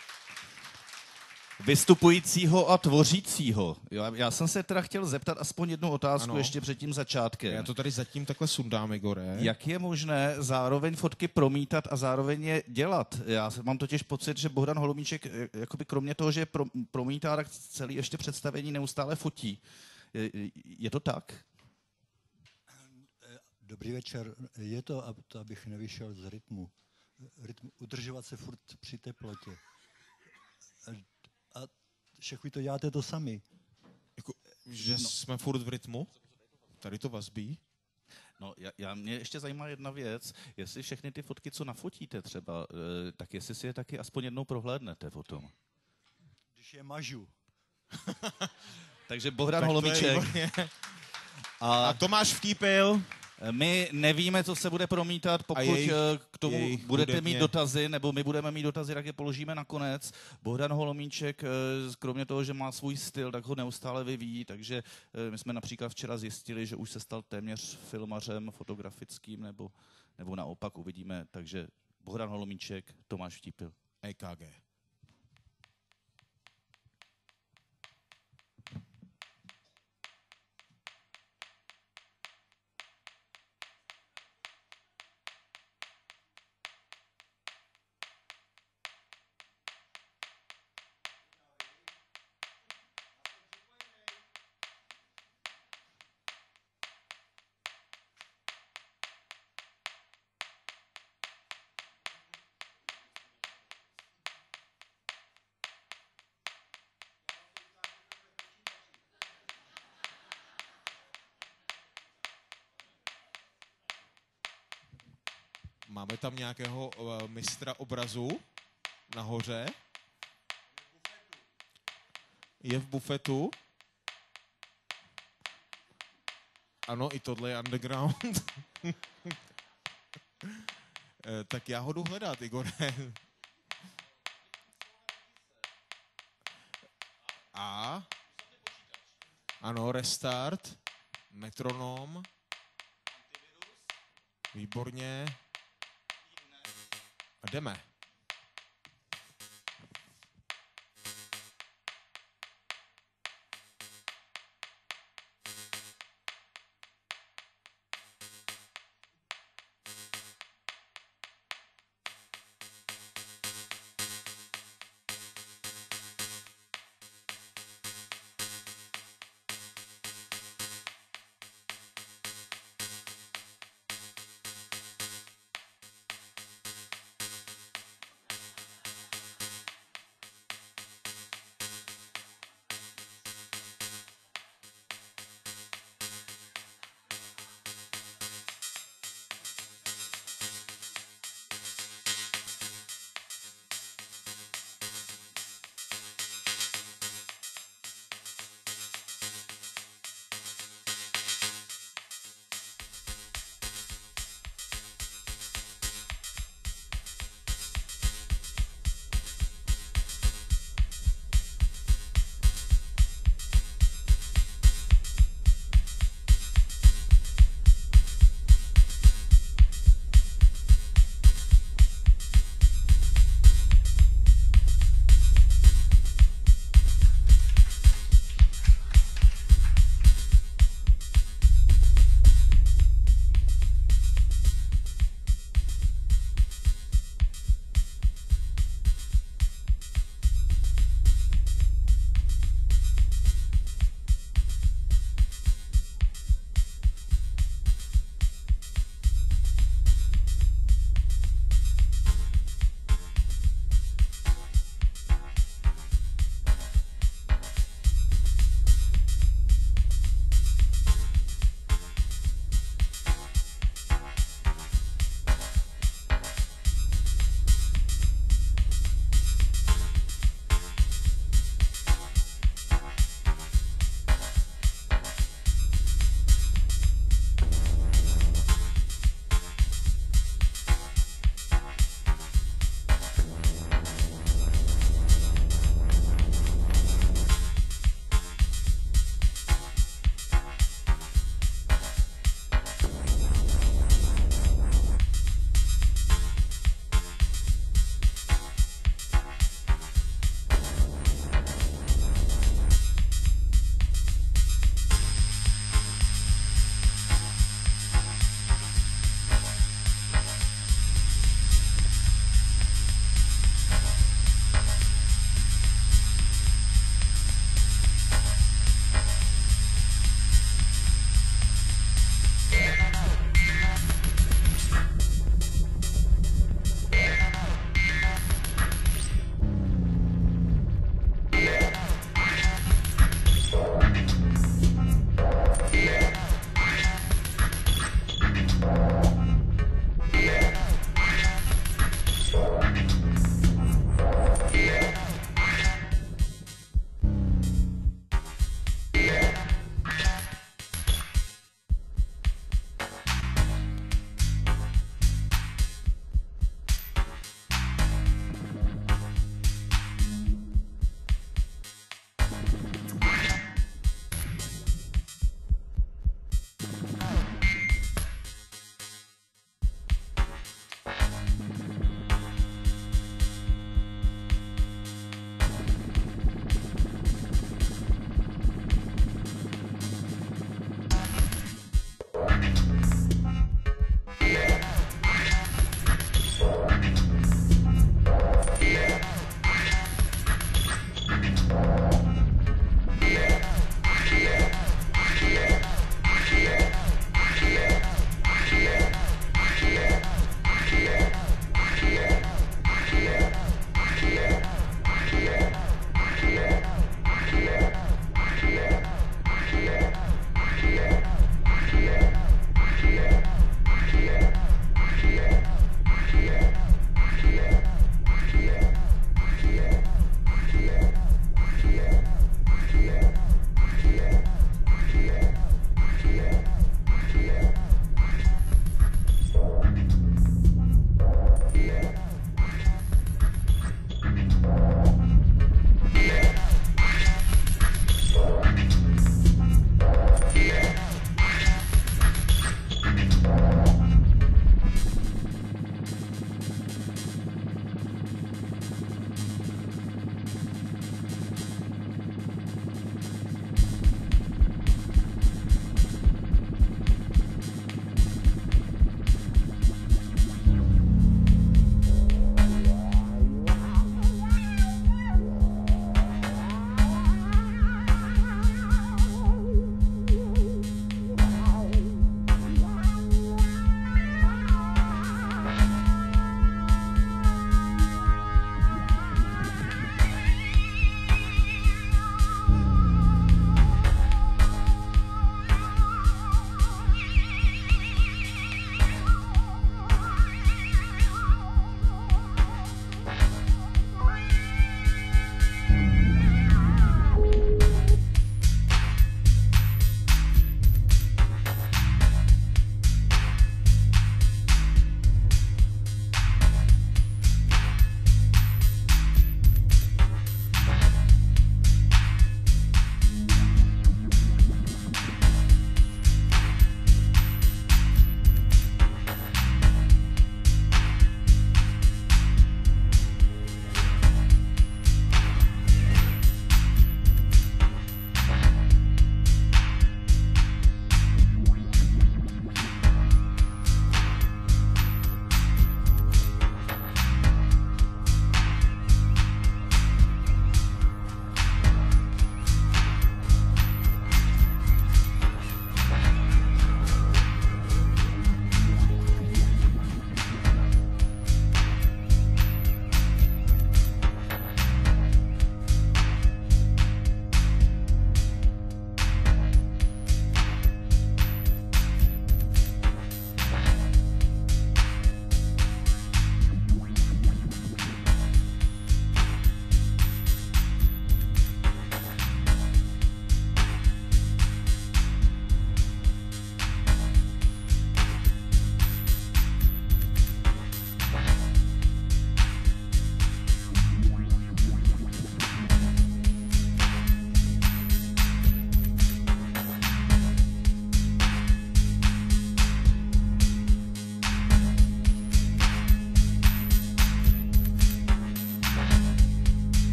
vystupujícího a tvořícího. Já jsem se teda chtěl zeptat aspoň jednu otázku ještě před tím začátkem. Já to tady zatím takhle sundám, Igore. Jak je možné zároveň fotky promítat a zároveň je dělat? Já mám totiž pocit, že Bohdan Holomíček, jakoby kromě toho, že promítá, tak celý ještě představení neustále fotí. Je to tak? Dobrý večer. Je to, abych nevyšel z rytmu. Udržovat se furt při teplotě. A však vy to děláte to sami. Že jsme furt v rytmu? Tady to vazbí? No, mě ještě zajímá jedna věc, jestli všechny ty fotky, co nafotíte třeba, tak jestli si je taky aspoň jednou prohlédnete potom. Když je mažu. Takže Bohdan Holomíček. A Tomáš Vtípil. My nevíme, co se bude promítat, pokud k tomu budete mít dotazy, nebo my budeme mít dotazy, tak je položíme nakonec. Bohdan Holomíček, kromě toho, že má svůj styl, tak ho neustále vyvíjí, takže my jsme například včera zjistili, že už se stal téměř filmařem fotografickým, nebo naopak uvidíme. Takže Bohdan Holomíček, Tomáš Vtípil. EKG. Máme tam nějakého mistra obrazu nahoře. Je v bufetu. Ano, i tohle je underground. Tak já ho jdu hledat, Igore. A? Ano, restart. Metronom. Výborně. A jdeme.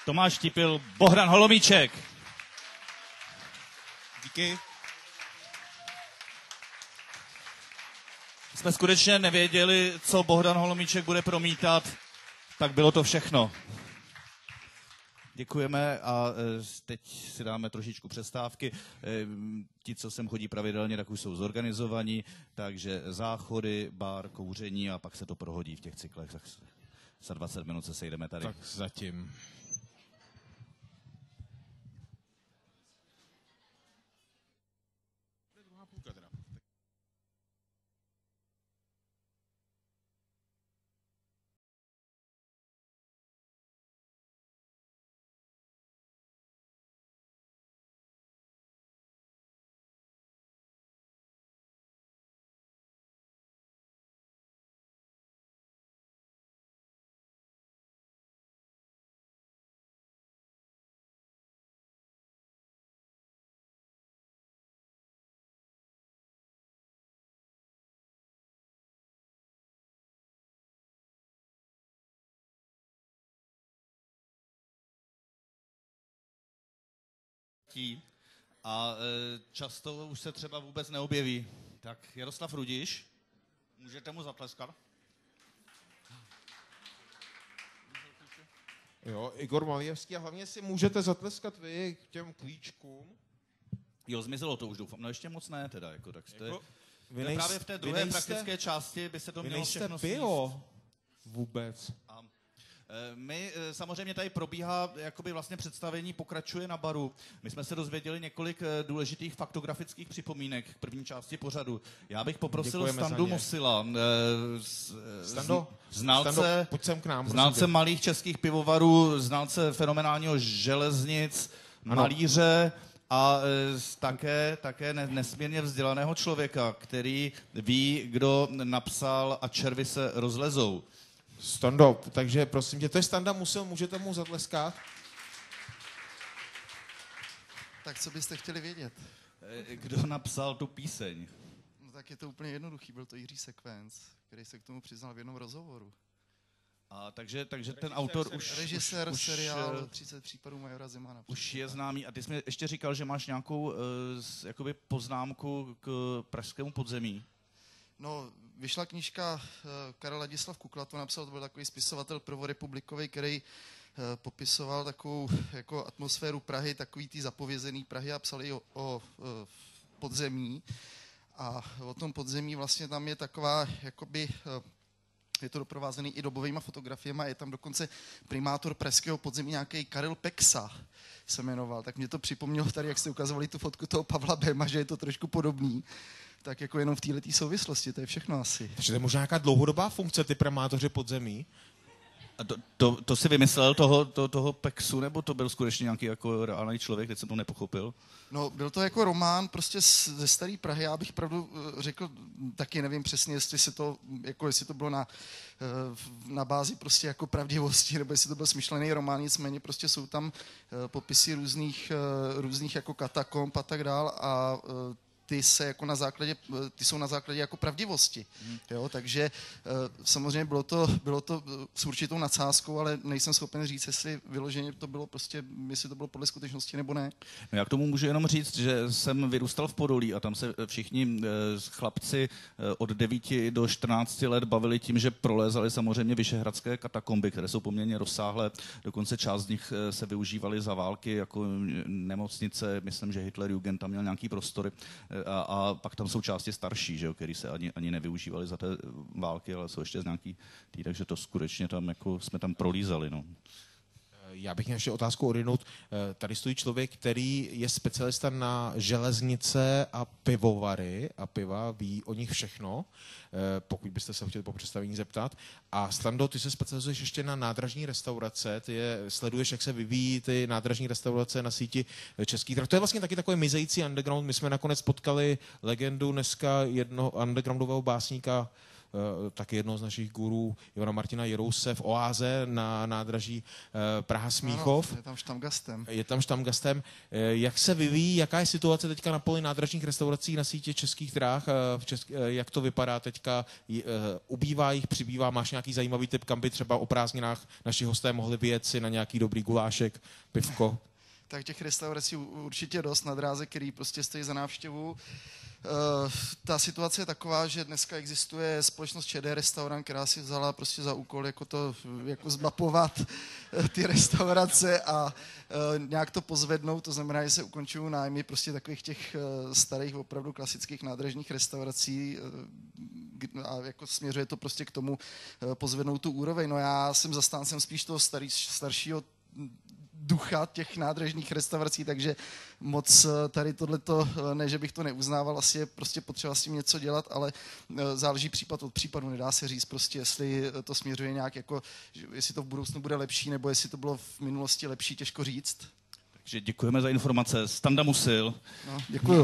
Tomáš Tipil, Bohdan Holomíček. Díky. Jsme skutečně nevěděli, co Bohdan Holomíček bude promítat, tak bylo to všechno. Děkujeme a teď si dáme trošičku přestávky. Ti, co sem chodí pravidelně, tak už jsou zorganizovaní, takže záchody, bar, kouření a pak se to prohodí v těch cyklech. Tak za 20 minut se sejdeme tady. Tak zatím. A často už se třeba vůbec neobjeví. Tak Jaroslav Rudiš, můžete mu zatleskat? Jo, Igor Malijevský a hlavně si můžete zatleskat vy k těm klíčkům. Jo, zmizelo to už, doufám. No ještě moc ne teda, jako, tak to je, Vy to je právě v té druhé praktické části by se to mělo všechno bio vůbec. A my samozřejmě tady probíhá jakoby vlastně představení, pokračuje na baru. My jsme se dozvěděli několik důležitých faktografických připomínek k první části pořadu. Já bych poprosil Děkujeme Standu Mosila, Stando, pojď sem k nám, znalce malých českých pivovarů, znalce fenomenálního železnic, malíře a také nesmírně vzdělaného člověka, který ví, kdo napsal A červy se rozlezou. Stando, takže prosím tě, to je Standa Musil, můžete mu zatleskat? Tak co byste chtěli vědět? Kdo napsal tu píseň? No tak je to úplně jednoduchý, byl to Jiří Sekvenc, který se k tomu přiznal v jednom rozhovoru. A takže ten autor už... Režisér seriálu 30 případů Majora Zemana. Už je známý. A ty jsi mi ještě říkal, že máš nějakou jakoby poznámku k pražskému podzemí. No, vyšla knížka Karel Ladislav Kukla, to napsal, to byl takový spisovatel prvorepublikový, který popisoval takovou jako atmosféru Prahy, takový ty zapovězený Prahy a psal i o podzemí. A o tom podzemí vlastně tam je taková, jakoby, je to doprovázený i dobovýma fotografiemi, je tam dokonce primátor pražského podzemí, nějaký Karel Peksa se jmenoval. Tak mě to připomnělo tady, jak jste ukazovali tu fotku toho Pavla Béma, že je to trošku podobný. Tak jako jenom v této souvislosti, to je všechno asi. Takže to je možná nějaká dlouhodobá funkce, ty primátoři podzemí? A to si vymyslel toho Peksu, nebo to byl skutečně nějaký jako reálný člověk, teď jsem to nepochopil? No, byl to jako román prostě ze staré Prahy, já bych pravdu řekl, taky nevím přesně, jestli to bylo na bázi prostě jako pravdivosti, nebo jestli to byl smyšlený román, nicméně prostě jsou tam popisy různých jako katakomb a tak dál a ty jsou na základě jako pravdivosti. Jo? Takže samozřejmě bylo to s určitou nadsázkou, ale nejsem schopen říct, jestli vyloženě to bylo prostě, jestli to bylo podle skutečnosti nebo ne. No já k tomu můžu jenom říct, že jsem vyrůstal v Podolí a tam se všichni chlapci od 9 do 14 let bavili tím, že prolézali samozřejmě vyšehradské katakomby, které jsou poměrně rozsáhlé. Dokonce část z nich se využívaly za války jako nemocnice. Myslím, že Hitlerjugend tam měl nějaký prostory. A pak tam jsou části starší, že jo, které se ani nevyužívaly za té války, ale jsou ještě z nějaký tý, takže to skutečně tam jako jsme tam prolízali. No. Já bych měl ještě otázku odjednout. Tady stojí člověk, který je specialista na železnice a pivovary a piva, ví o nich všechno, pokud byste se chtěli po představení zeptat. A Stando, ty se specializuješ ještě na nádražní restaurace, sleduješ, jak se vyvíjí ty nádražní restaurace na síti Českých drah. To je vlastně taky takový mizející underground. My jsme nakonec potkali legendu dneska jednoho undergroundového básníka taky jednoho z našich gurů, Ivana Martina Jirouse v Oáze na nádraží Praha-Smíchov. Ano, je tam štamgastem. Je tam štamgastem. Jak se vyvíjí, jaká je situace teďka na poli nádražních restaurací na sítě Českých drah? Jak to vypadá teďka? Ubývá jich, přibývá? Máš nějaký zajímavý tip, kam by třeba o prázdninách naši hosté mohli vyjet si na nějaký dobrý gulášek, pivko? Tak těch restaurací určitě dost na dráze, který prostě stojí za návštěvu. Ta situace je taková, že dneska existuje společnost ČD Restaurant, která si vzala prostě za úkol jako zmapovat ty restaurace a nějak to pozvednout, to znamená, že se ukončují nájmy prostě takových těch starých, opravdu klasických nádražních restaurací a jako směřuje to prostě k tomu pozvednout tu úroveň. No já jsem zastáncem spíš toho staršího ducha těch nádražních restaurací, takže moc tady tohleto, ne, že bych to neuznával, asi je prostě potřeba s tím něco dělat, ale záleží případ od případu, nedá se říct prostě, jestli to směřuje nějak jako, jestli to v budoucnu bude lepší, nebo jestli to bylo v minulosti lepší, těžko říct. Takže děkujeme za informace. Standa Musil. No, děkuju.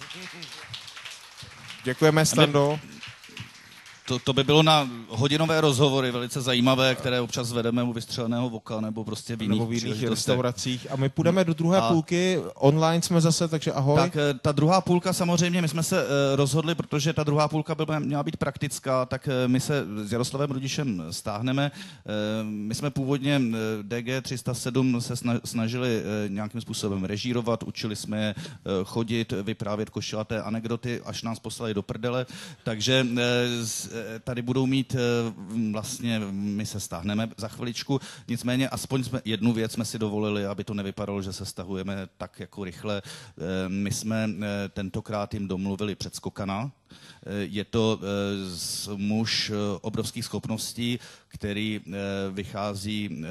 Děkujeme, Stando. To by bylo na hodinové rozhovory, velice zajímavé, které občas vedeme u Vystřeleného voka nebo prostě v jiných restauracích. A my půjdeme do druhé půlky, online jsme zase, takže ahoj. Tak ta druhá půlka samozřejmě, my jsme se rozhodli, protože ta druhá půlka měla být praktická, tak my se s Jaroslavem Rudišem stáhneme. My jsme původně DG 307 se snažili nějakým způsobem režírovat, učili jsme je chodit, vyprávět košelaté anekdoty, až nás poslali do prdele, takže tady budou mít vlastně, my se stáhneme za chviličku, nicméně aspoň jednu věc jsme si dovolili, aby to nevypadalo, že se stahujeme tak jako rychle. My jsme tentokrát jim domluvili předskokana. Je to muž obrovských schopností, který vychází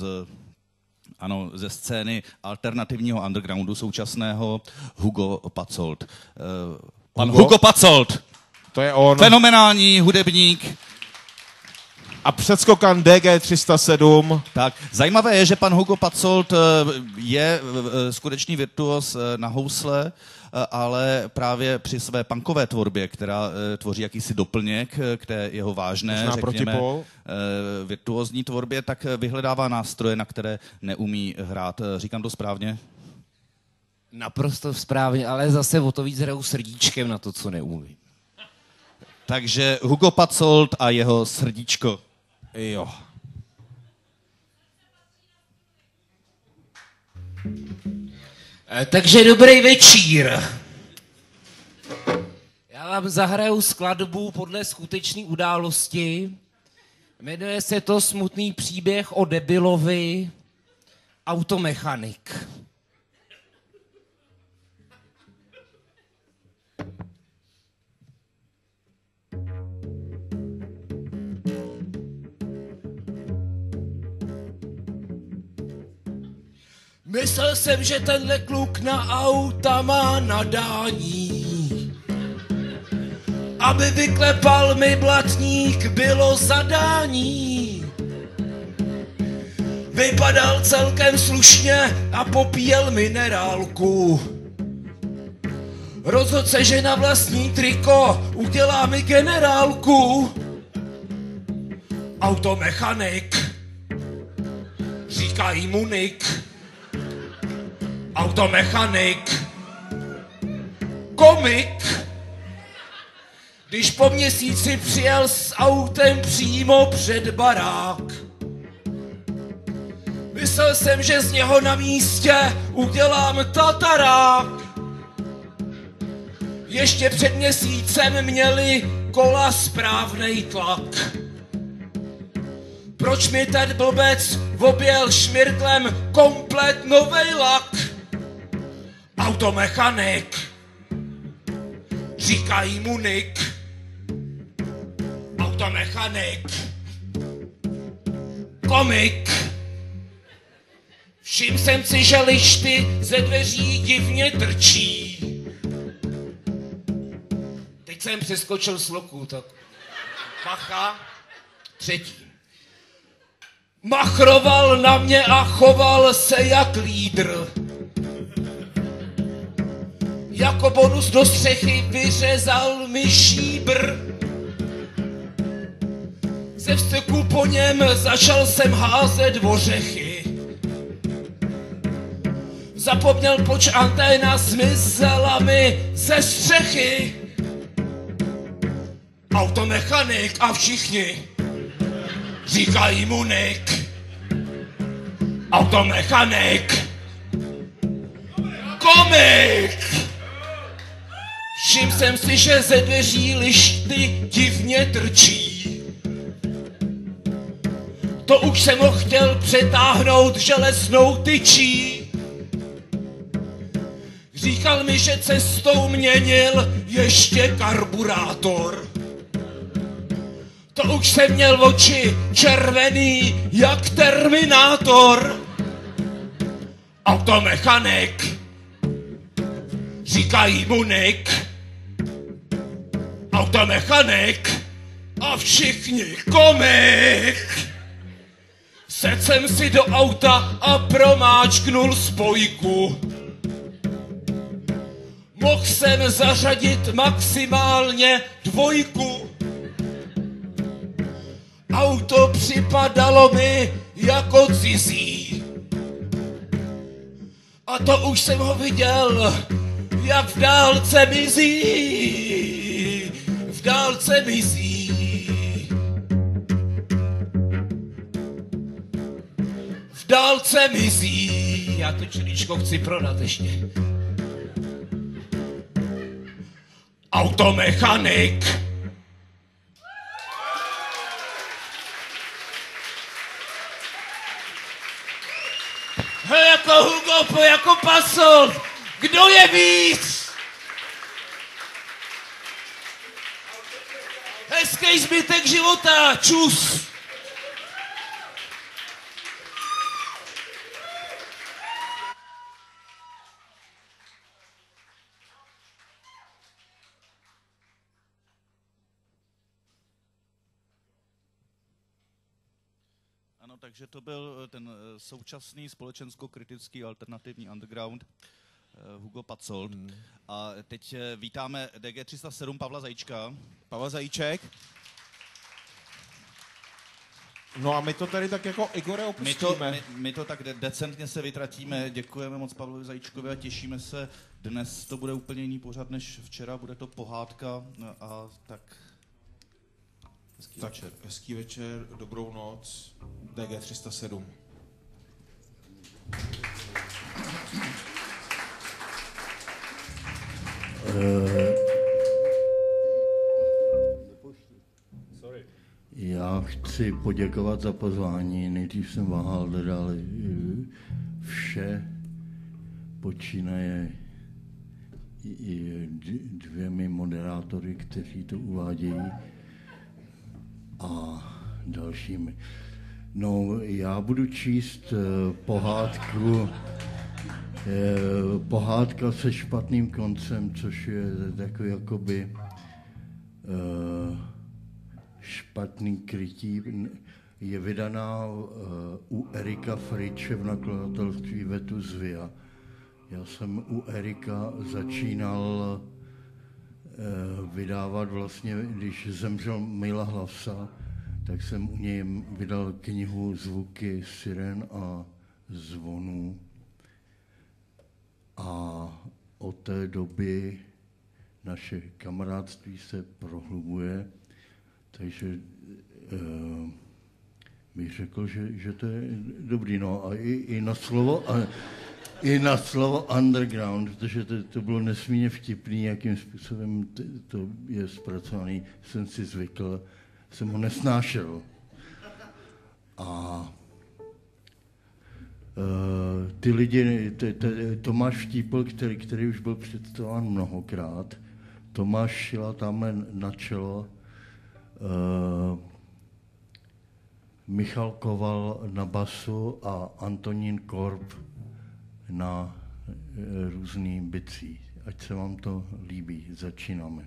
ze scény alternativního undergroundu současného, Hugo Pacold. Pan Hugo Pacold! To je on. Fenomenální hudebník. A předskokan DG 307. Tak, zajímavé je, že pan Hugo Pacold je skutečný virtuos na housle, ale právě při své punkové tvorbě, která tvoří jakýsi doplněk k té jeho vážné, řekněme, virtuózní tvorbě, tak vyhledává nástroje, na které neumí hrát. Říkám to správně? Naprosto správně, ale zase o to víc hraju srdíčkem na to, co neumím. Takže Hugo Pacold a jeho srdíčko. Jo. Takže dobrý večír. Já vám zahraju skladbu podle skutečné události. Jmenuje se to Smutný příběh o debilovi, automechanik. Myslel jsem, že tenhle kluk na auta má nadání. Aby vyklepal mi blatník, bylo zadání. Vypadal celkem slušně a popíjel minerálku. Rozhodl se, že na vlastní triko udělá mi generálku. Automechanik, říkají mu Nick. Automechanik, komik, když po měsíci přijel s autem přímo před barák. Myslel jsem, že z něho na místě udělám tatarák. Ještě před měsícem měli kola správnej tlak. Proč mi ten blbec objel šmirtlem komplet novej lak? Automechanik, říkají mu Nick. Automechanik, komik. Všiml jsem si, že lišty ze dveří divně trčí. Teď jsem přeskočil sloku, tak bacha, třetí. Machroval na mě a choval se jak lídr. Jako bonus do střechy vyřezal mi šíbr. Ze vzteku po něm začal jsem házet ořechy. Zapomněl, proč anténa zmizela mi ze střechy. Automechanik a všichni říkají mu Nick. Automechanik. Komik. Všiml jsem si, že ze dveří lišty divně trčí. To už jsem ho chtěl přetáhnout železnou tyčí. Říkal mi, že cestou měnil ještě karburátor. To už jsem měl oči červený jak Terminátor. Automechanik. Říkají mu Nick. Automechanik. A všichni komik. Sedl jsem si do auta a promáčknul spojku. Mohl jsem zařadit maximálně 2. Auto připadalo mi jako cizí. A to už jsem ho viděl, jak v dálce mizí. V dálce mizí. V dálce mizí. Já to čilíčko chci prodat ještě. Automechanik. Hele, jako Hugo, jako Pasol. Kdo je víc? Hezký zbytek života. Čus. Ano, takže to byl ten současný společensko-kritický alternativní underground Hugo Pacold. A teď vítáme DG 307 Pavla Zajíčka. Pavel Zajíček. No a my to tady tak jako Igore opustíme. My to tak decentně se vytratíme. Děkujeme moc Pavlovi Zajíčkovi a těšíme se. Dnes to bude úplně jiný pořad než včera. Bude to pohádka a tak... Hezký večer, dobrou noc, DG 307. Já chci poděkovat za pozvání. Nejdřív jsem váhal, ale vše počínaje i 2 moderátory, kteří to uvádějí, a dalšími. No, já budu číst pohádku. Pohádka se špatným koncem, což je takový jakoby špatný krytí. Je vydaná u Erika Friče v nakladatelství Vetus Via. Já jsem u Erika začínal vydávat vlastně, když zemřel Mila Hlavsa, tak jsem u něj vydal knihu Zvuky siren a zvonů. A od té doby naše kamarádství se prohlubuje, takže bych řekl, že to je dobrý. No a i na slovo underground, protože to bylo nesmírně vtipný, jakým způsobem to je zpracovaný, jsem si zvykl, jsem ho nesnášel. A ty lidi, Tomáš Štípl, který už byl představován mnohokrát, Tomáš Šila tamhle na čelo, Michal Koval na basu a Antonín Korb na různý bicí. Ať se vám to líbí. Začínáme.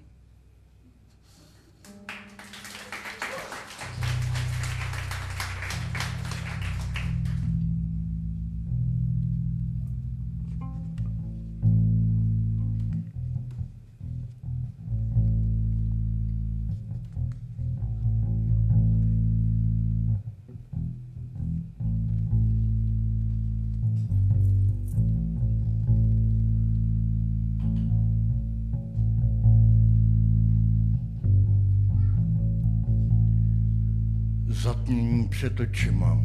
zatmění před očima.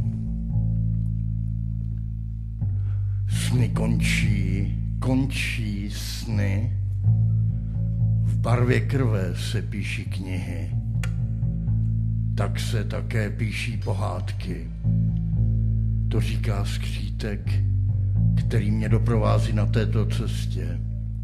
Sny končí sny, v barvě krve se píší knihy, tak se také píší pohádky. To říká skřítek, který mě doprovází na této cestě.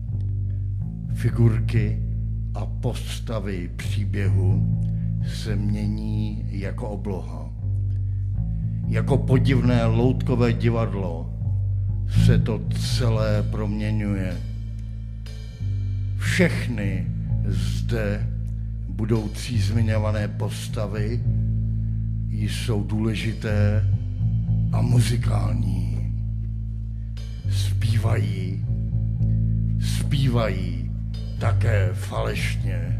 Figurky a postavy příběhu se mění jako obloha. Jako podivné loutkové divadlo se to celé proměňuje. Všechny zde budoucí zmiňované postavy jsou důležité a muzikální. Zpívají také falešně,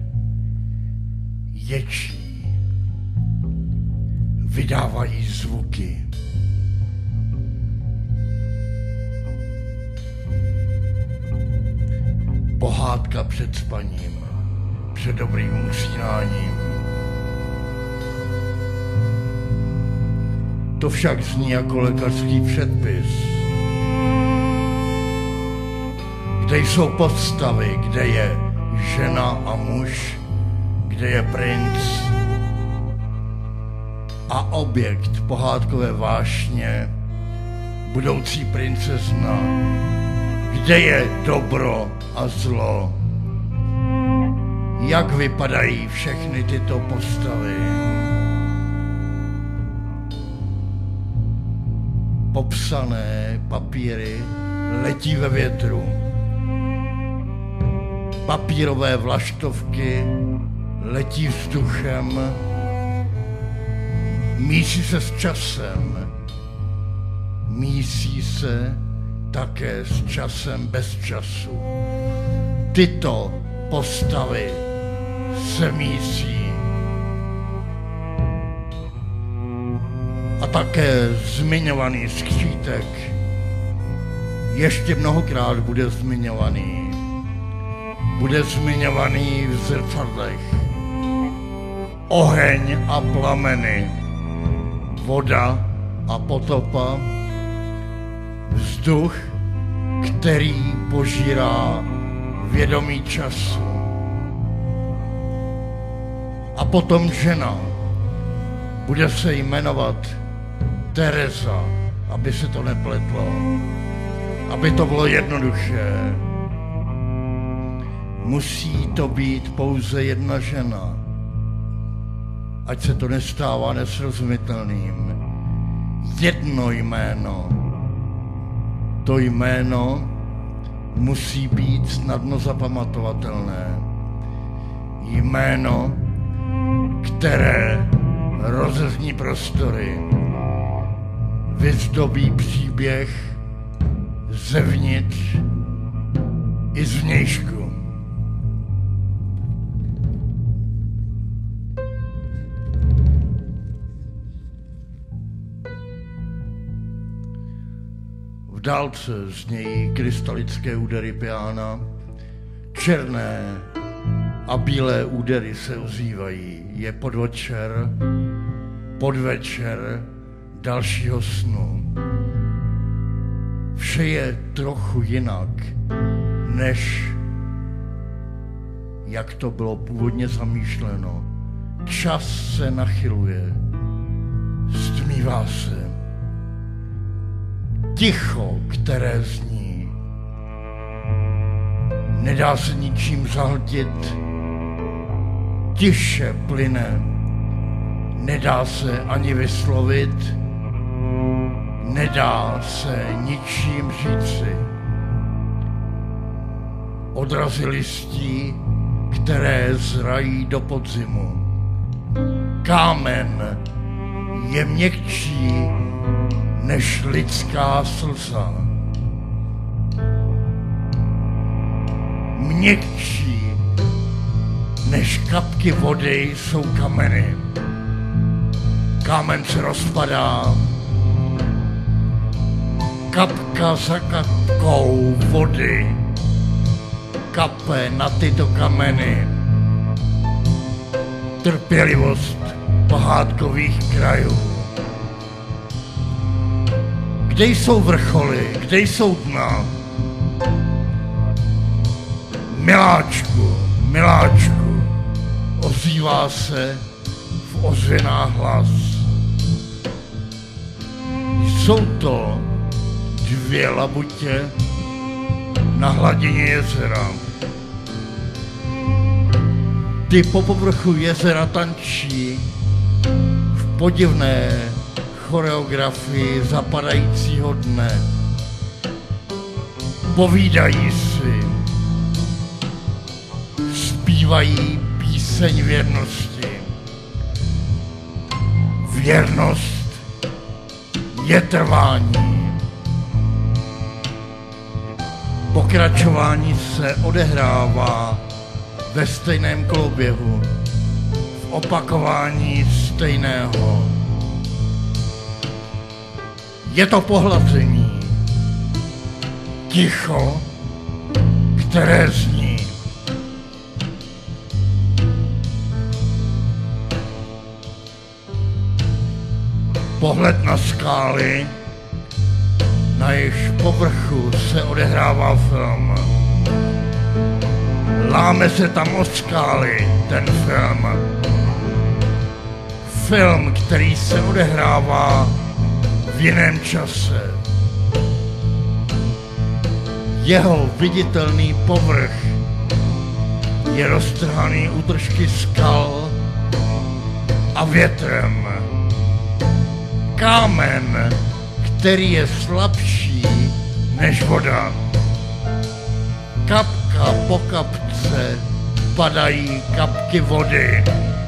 ječí, vydávají zvuky. Pohádka před spaním, před dobrým usínáním. To však zní jako lékařský předpis. Kde jsou postavy, kde je žena a muž, kde je princ a objekt pohádkové vášně, budoucí princezna, kde je dobro a zlo. Jak vypadají všechny tyto postavy? Popsané papíry letí ve větru. Papírové vlaštovky letí vzduchem, mísí se s časem, mísí se také s časem bez času. Tyto postavy se mísí. A také zmiňovaný skřítek ještě mnohokrát bude zmiňovaný. Bude zmiňovaný v zrcadlech. Oheň a plameny, voda a potopa, vzduch, který požírá vědomí času. A potom žena, bude se jmenovat Tereza, aby se to nepletlo, aby to bylo jednoduché. Musí to být pouze jedna žena, ať se to nestává nesrozumitelným. Jedno jméno. To jméno musí být snadno zapamatovatelné. Jméno, které rozezní prostory, vyzdobí příběh zevnitř i zvnějšku. V dálce znějí krystalické údery piana, černé a bílé údery se ozývají. Je podvečer dalšího snu. Vše je trochu jinak, než jak to bylo původně zamýšleno. Čas se nachyluje, stmívá se. Ticho, které zní, nedá se ničím zahltit, tiše plyne, nedá se ani vyslovit, nedá se ničím říci. Odrazy listí, které zrají do podzimu. Kámen je měkčí než lidská slza. Měkčí než kapky vody jsou kameny. Kámen se rozpadá, kapka za kapkou vody kape na tyto kameny. Trpělivost pohádkových krajů. Kde jsou vrcholy, kde jsou dna? Miláčku, miláčku, ozývá se v ozvěnách hlas. Jsou to dvě labutě na hladině jezera. Ty po povrchu jezera tančí v podivné choreografii zapadajícího dne. Povídají si, zpívají píseň věrnosti. Věrnost je trvání. Pokračování se odehrává ve stejném koloběhu, v opakování stejného. Je to pohlazení, ticho, které zní. Pohled na skály, na jejichž povrchu se odehrává film. Láme se tam o skály, ten film. Film, který se odehrává v jiném čase. Jeho viditelný povrch je roztrhaný útržky skal a větrem. Kámen, který je slabší než voda. Kapka po kapce padají kapky vody.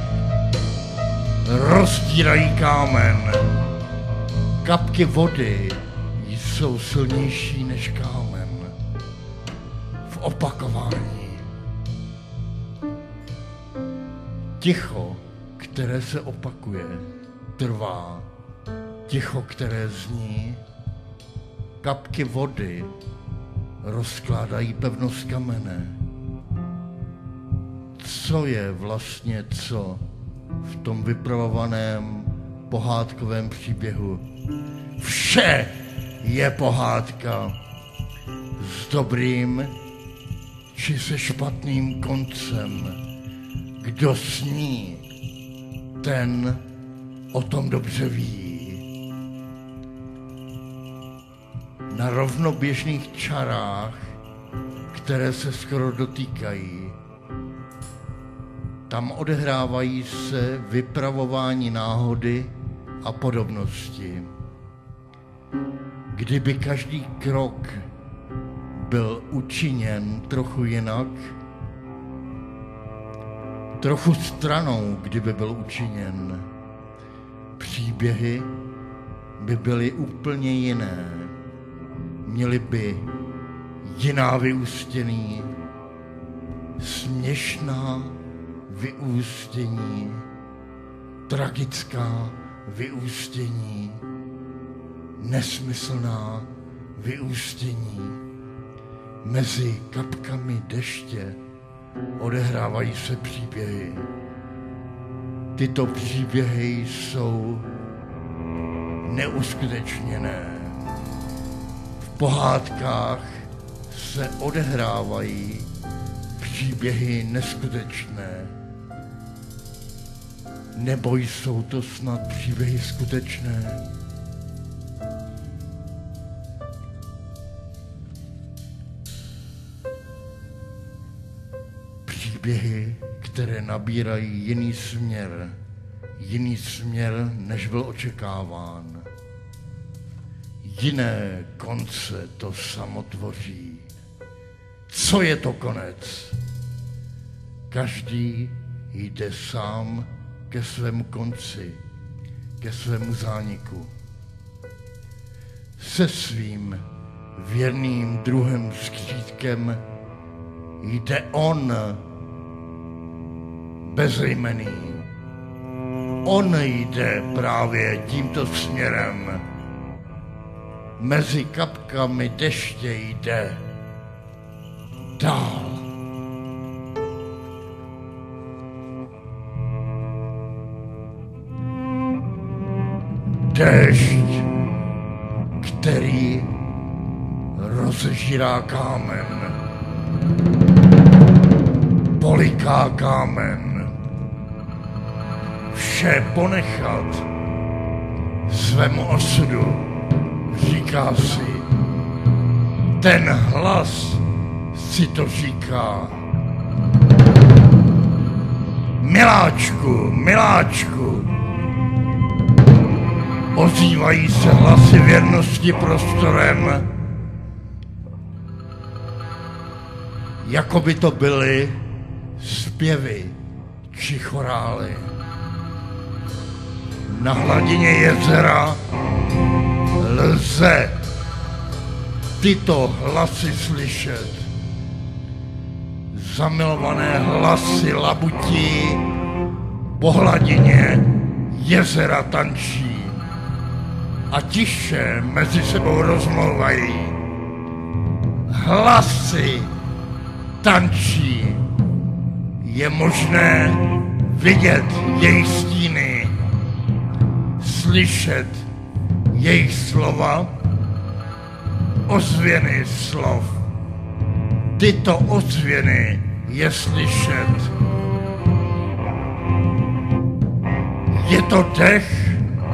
Roztírají kámen. Kapky vody jsou silnější než kámen. V opakování. Ticho, které se opakuje, trvá. Ticho, které zní. Kapky vody rozkládají pevnost kamene. Co je vlastně co v tom vypravovaném pohádkovém příběhu? Vše je pohádka s dobrým či se špatným koncem. Kdo sní, ten o tom dobře ví. Na rovnoběžných čarách, které se skoro dotýkají, tam odehrávají se vypravování náhody a podobnosti. Kdyby každý krok byl učiněn trochu jinak, trochu stranou, kdyby byl učiněn, příběhy by byly úplně jiné. Měly by jiná vyústění, směšná vyústění, tragická vyústění, nesmyslná vyústění. Mezi kapkami deště odehrávají se příběhy. Tyto příběhy jsou neuskutečněné. V pohádkách se odehrávají příběhy neskutečné. Nebo jsou to snad příběhy skutečné? Příběhy, které nabírají jiný směr, než byl očekáván. Jiné konce to samo tvoří. Co je to konec? Každý jde sám ke svému konci, ke svému zániku. Se svým věrným druhem skřítkem jde on, bezejmenný. On jde právě tímto směrem. Mezi kapkami deště jde dál. Déšť, který rozežírá kámen, poliká kámen, vše ponechat svému osudu, říká si, ten hlas si to říká. Miláčku, miláčku, ozývají se hlasy věrnosti prostorem, jako by to byly zpěvy či chorály. Na hladině jezera lze tyto hlasy slyšet. Zamilované hlasy labutí po hladině jezera tančí a tiše mezi sebou rozmlouvají. Hlasy tančí, je možné vidět jejich stíny, slyšet jejich slova, ozvěny slov. Tyto ozvěny je slyšet. Je to dech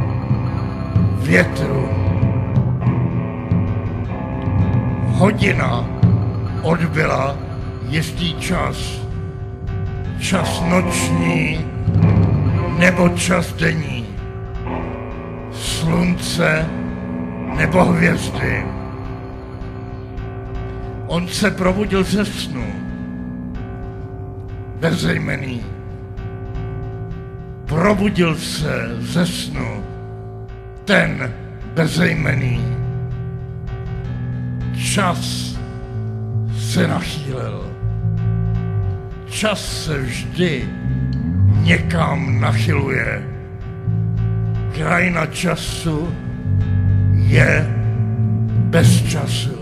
větru. Hodina odbyla jistý čas. Čas noční nebo čas denní. Slunce nebo hvězdy. On se probudil ze snu. Bezejmenný. Probudil se ze snu. Ten bezejmenný. Čas se nachýlil. Čas se vždy někam nachyluje. Krajina času je bez času.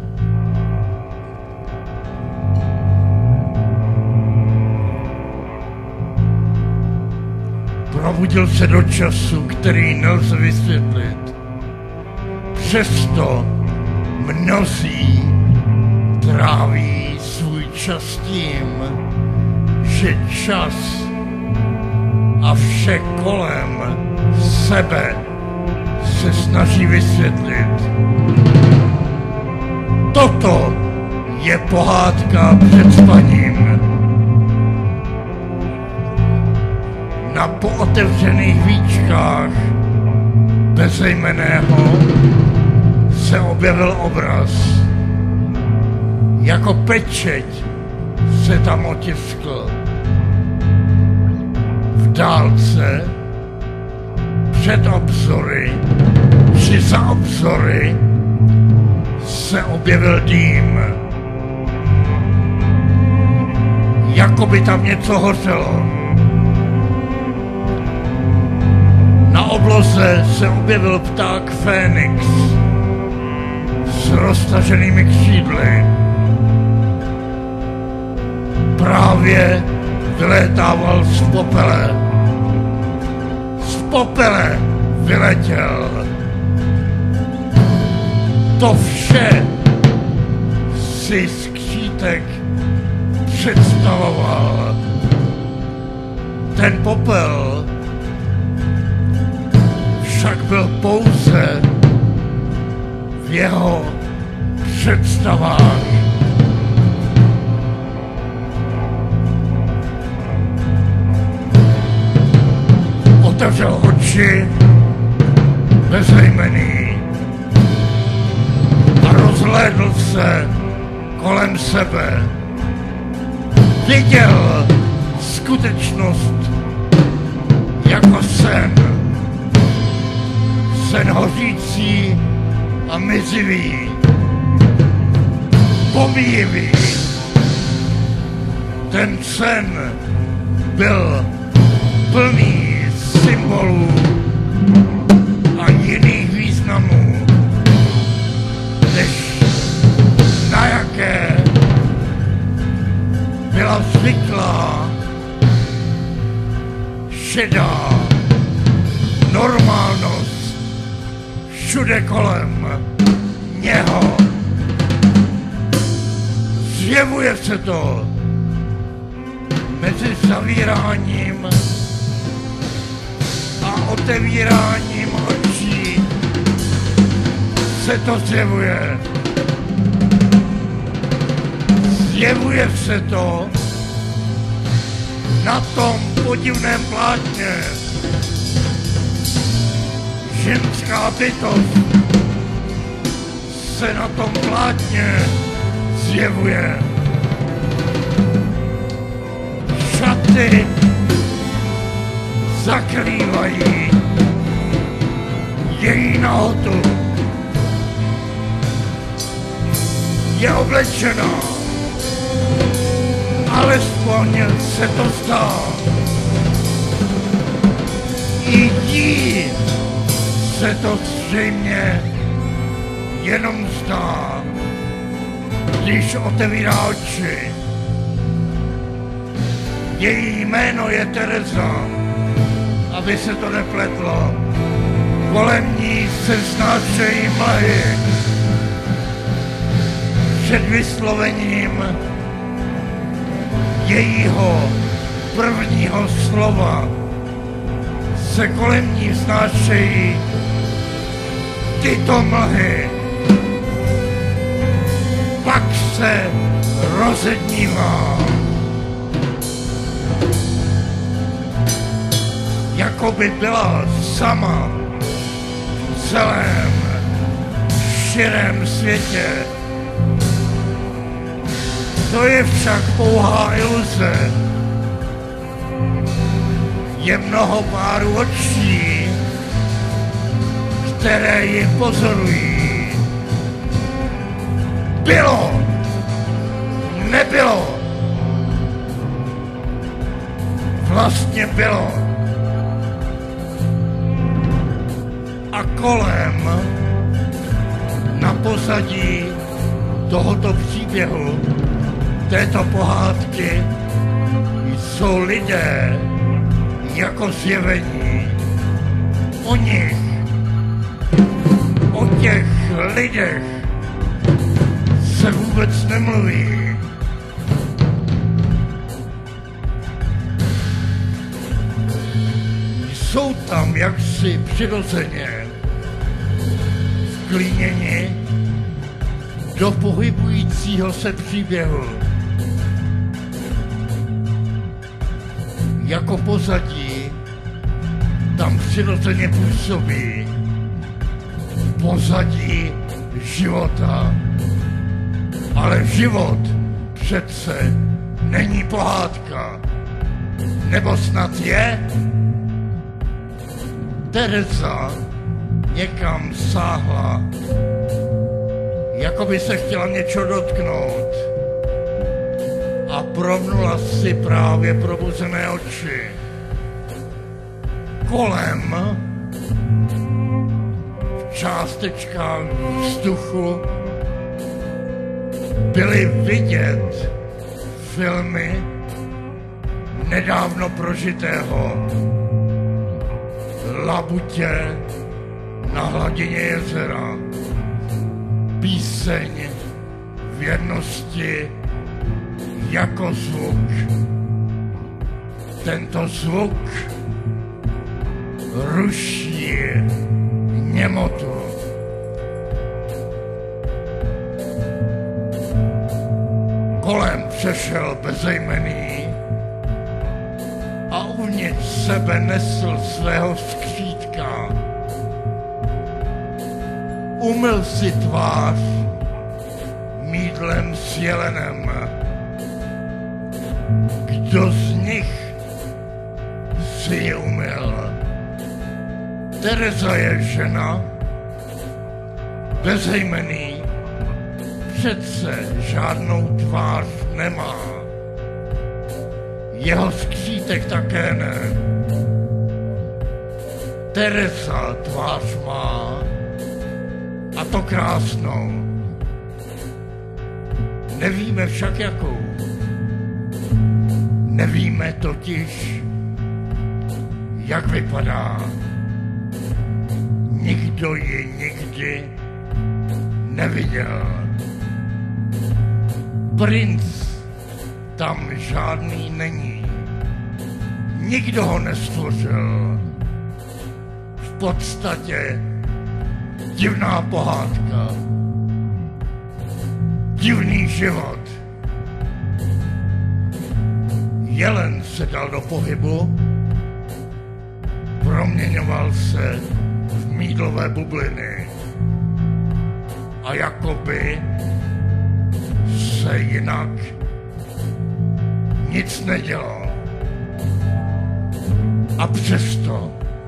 Probudil se do času, který nelze vysvětlit. Přesto mnozí tráví svůj čas tím, že čas a vše kolem sebe se snaží vysvětlit. Toto je pohádka před spaním. Na pootevřených víčkách bezejmenného se objevil obraz. Jako pečeť se tam otiskl. V dálce, před obzory či za obzory se objevil dým. Jako by tam něco hořelo. Na obloze se objevil pták Fénix s roztaženými křídly. Právě vylétával z popele. Z popele vyletěl. To vše si skřítek představoval. Ten popel však byl pouze v jeho představách. Otevřel oči bezejmenný a rozhlédl se kolem sebe. Viděl skutečnost jako sen. Sen hořící a mizivý, pomíjivý. Ten sen byl plný symbolů a jiných významů, než na jaké byla zvyklá šedá normálnost všude kolem něho. Zjevuje se to mezi zavíráním a otevíráním očí. Se to zjevuje. Zjevuje se to na tom podivném plátně. Ženská bytost se na tom plátně zjevuje. Šaty zakrývají její nahotu. Je oblečená, alespoň se to zdá. I jí se to zřejmě jenom zdá, když otevírá oči. Její jméno je Tereza, aby se to nepletlo. Kolem ní se znášejí mlhy. Před vyslovením jejího prvního slova se kolem ní vznášejí tyto mlhy. Pak se rozednívá. Jako by byla sama v celém širém světě. To je však pouhá iluze. Je mnoho párů očí, které ji pozorují. Bylo, nebylo. Vlastně bylo. A kolem, na pozadí tohoto příběhu, této pohádky, jsou lidé jako zjevení. O nich, o těch lidech se vůbec nemluví. Jsou tam jaksi přirozeně vklíněni do pohybujícího se příběhu. Jako pozadí tam přirozeně působí pozadí života. Ale život přece není pohádka. Nebo snad je? Tereza někam sáhla, jako by se chtěla něčeho dotknout a provnula si právě probuzené oči. Kolem v částečkách vzduchu byly vidět filmy nedávno prožitého. Labutě na hladině jezera. Píseň věrnosti jako zvuk. Tento zvuk ruší němotu. Kolem přešel bezejmenný a uvnitř sebe nesl svého skřítka. Umyl si tvář mýdlem s jelenem. Kdo z nich si ji umyl? Tereza je žena, bezejmenný, přece žádnou tvář nemá. Jeho skřítek také ne. Tereza tvář má, a to krásnou. Nevíme však jakou. Nevíme totiž, jak vypadá. nikdo ji nikdy neviděl. Princ tam žádný není. Nikdo ho nestvořil. V podstatě divná pohádka. Divný život. Jelen se dal do pohybu, proměňoval se v mýdlové bubliny a jakoby se jinak nic nedělo. A přesto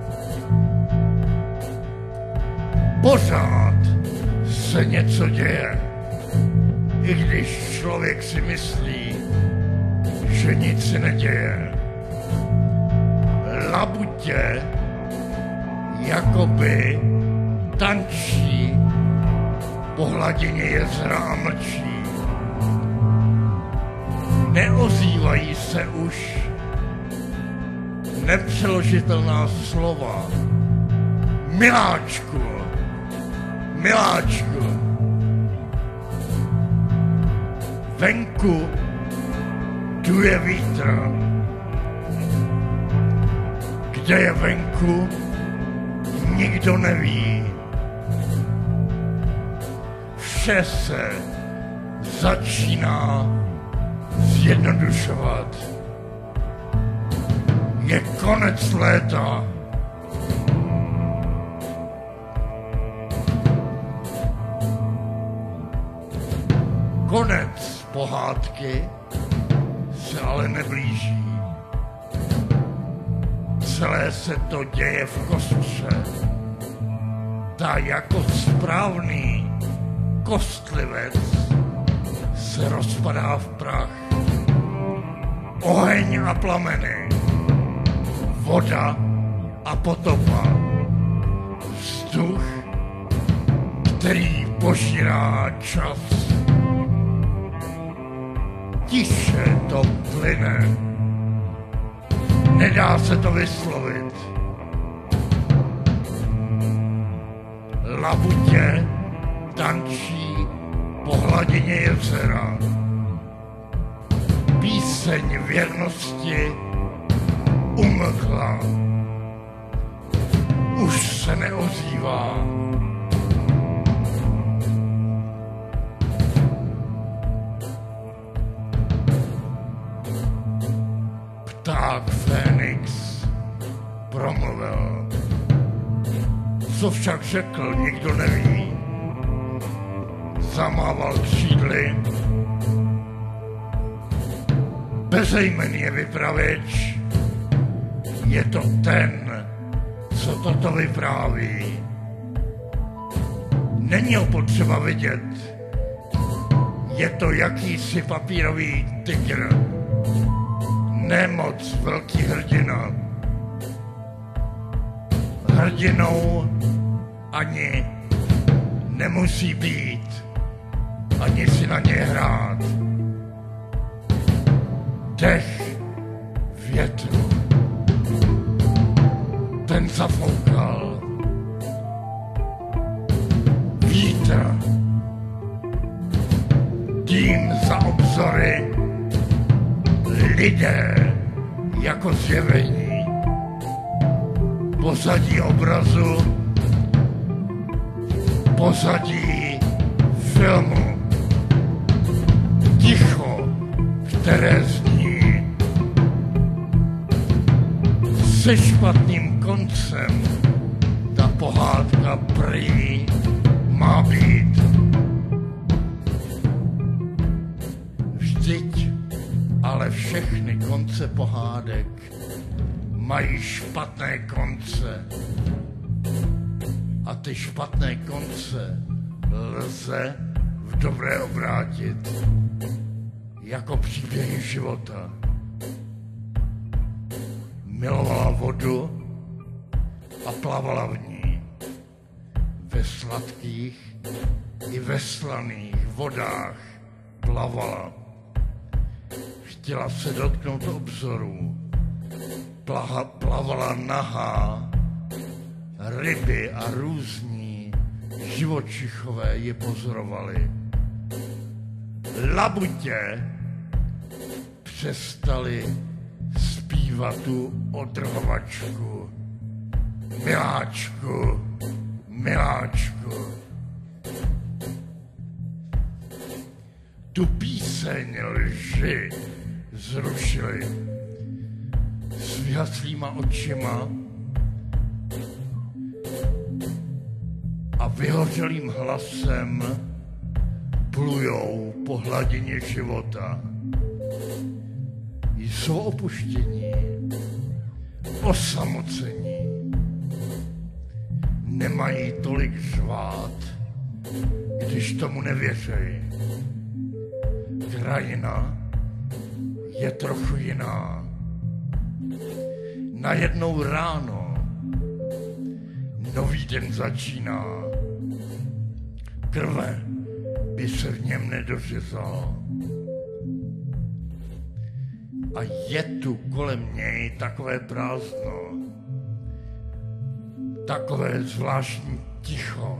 pořád se něco děje, i když člověk si myslí, že nic se neděje. Labutě jakoby tančí po hladině jezera a mlčí. Neozývají se už nepřeložitelná slova. Miláčku, miláčku. Venku duje vítr. Kde je venku, nikdo neví. Vše se začíná zjednodušovat. Je konec léta. Konec pohádky se ale neblíží. Celé se to děje v kostře. Ta jako správný kostlivec se rozpadá v prach. Oheň a plameny, voda a potopa, vzduch, který požírá čas. Tiše to plyne, nedá se to vyslovit. Labutě tančí po hladině jezera. Píseň věrnosti umlkla. Už se neozývá. Pták Fénix promluvil. Co však řekl, nikdo neví. Zamával křídly. Bezejmenný je vypravěč. Je to ten, co toto vypráví. Není ho potřeba vidět. Je to jakýsi papírový tygr. Nemoc velký hrdina. Hrdinou ani nemusí být, ani si na něj hrát. Dech větru, ten zafoukal. Vítr, dým za obzory, lidé jako zjevení. Pozadí obrazu, pozadí filmu. Ticho, které zní. Se špatným koncem ta pohádka prý má být. Vždyť ale všechny konce pohádek mají špatné konce. A ty špatné konce lze v dobré obrátit. Jako příběhy života. Milovala vodu a plavala v ní. Ve sladkých i ve slaných vodách plavala. Chtěla se dotknout obzoru. Plavala nahá, ryby a různí živočichové je pozorovali. Labutě přestali zpívat tu odrhovačku. Miláčku, miláčku. Tu píseň lži zrušili s vyhaslýma očima a vyhořelým hlasem plujou po hladině života. Jsou opuštění, osamocení, nemají tolik řvát, když tomu nevěří. Krajina je trochu jiná. Najednou ráno nový den začíná. Krve by se v něm nedořezala. A je tu kolem něj takové prázdno, takové zvláštní ticho.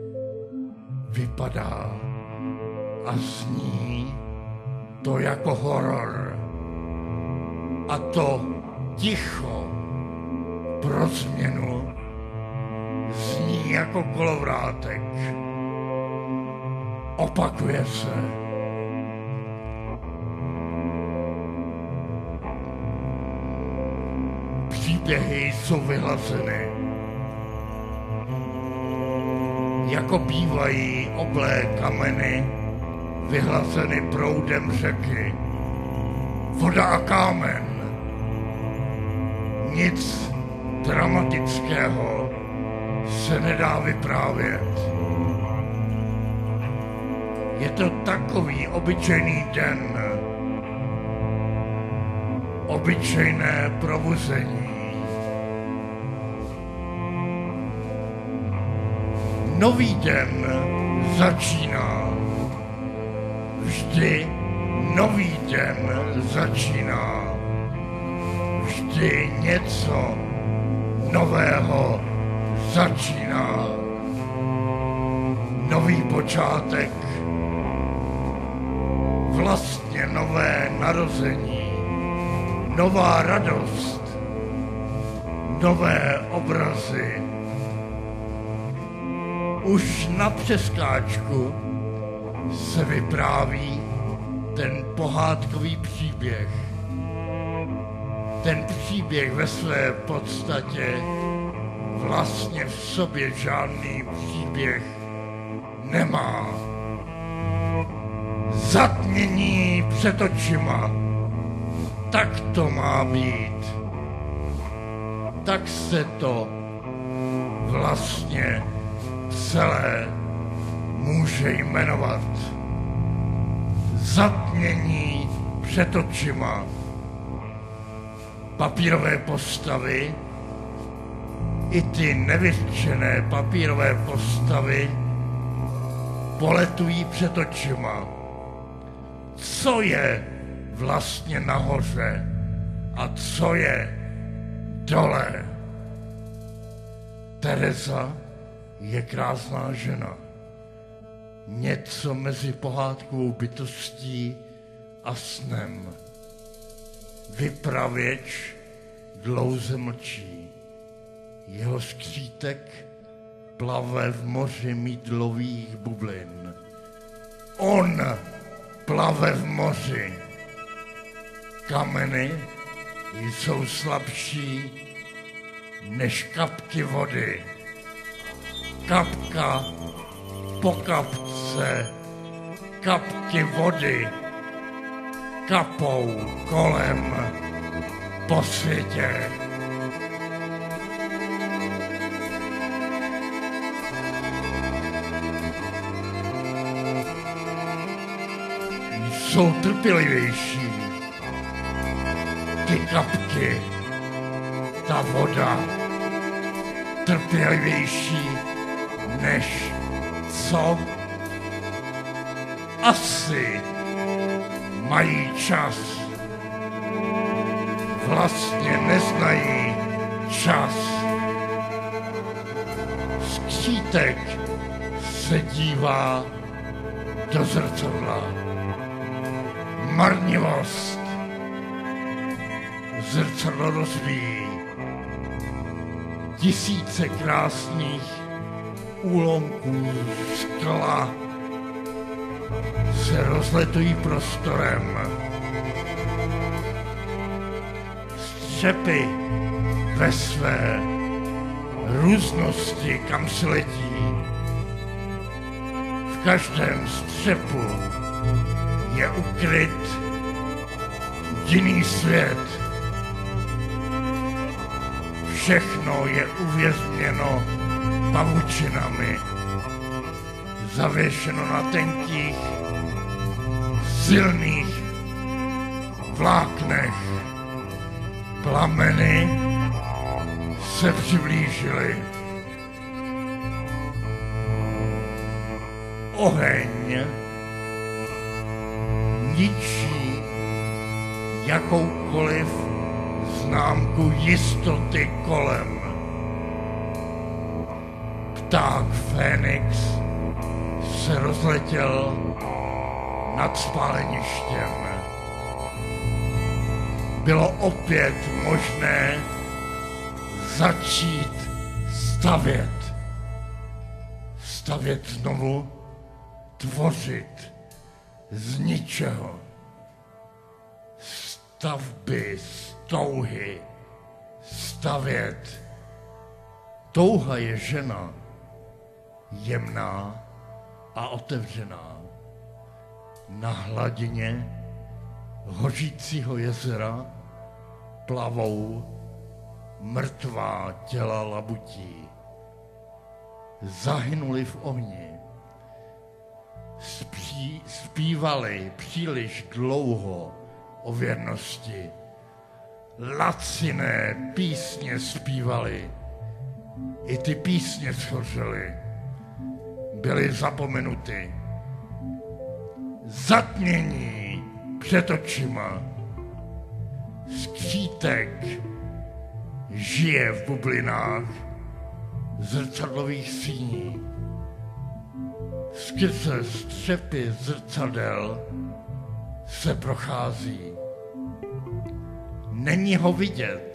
Vypadá a zní to jako horor. A to ticho pro změnu zní jako kolovrátek. Opakuje se. Příběhy jsou vyhlazeny. Jako bývají oblé kameny vyhlazeny proudem řeky. Voda a kámen. Nic dramatického se nedá vyprávět. Je to takový obyčejný den. Obyčejné probuzení. Nový den začíná. Vždy nový den začíná. Vždy něco nového začíná. Nový počátek. Vlastně nové narození. Nová radost. Nové obrazy. Už na přeskáčku se vypráví ten pohádkový příběh. Ten příběh ve své podstatě vlastně v sobě žádný příběh nemá. Zatmění před očima. Tak to má být. Tak se to vlastně celé může jmenovat. Zatmění před očima. Papírové postavy, i ty nevyřčené papírové postavy poletují před očima. Co je vlastně nahoře a co je dole? Tereza je krásná žena. Něco mezi pohádkovou bytostí a snem. Vypravěč dlouze mlčí. Jeho skřítek plave v moři mýdlových bublin. On plave v moři. Kameny jsou slabší než kapky vody. Kapka po kapce, kapky vody kapou kolem po světě. Jsou trpělivější ty kapky, ta voda, trpělivější než co? Asi mají čas. Vlastně neznají čas. Skřítek se dívá do zrcadla. Marnivost zrcadlo rozbíjí. Tisíce krásných úlomků skla se rozletují prostorem. Střepy ve své různosti, kam se letí. V každém střepu je ukryt jiný svět. Všechno je uvězněno pavučinami, zavěšeno na tenkých, silných vláknech. Plameny se přiblížily. Oheň ničí jakoukoliv známku jistoty kolem. Pták Fénix se rozletěl nad spáleništěm. Bylo opět možné začít stavět. Stavět znovu, tvořit z ničeho. Stavby z touhy, stavět. Touha je žena, jemná a otevřená. Na hladině hořícího jezera plavou mrtvá těla labutí. Zahynuli v ohni. Zpívali příliš dlouho o věrnosti. Laciné písně zpívali. I ty písně schořely. Byly zapomenuty. Zatmění před očima. Skřítek žije v bublinách zrcadlových síní. Skrze střepy zrcadel se prochází. Není ho vidět.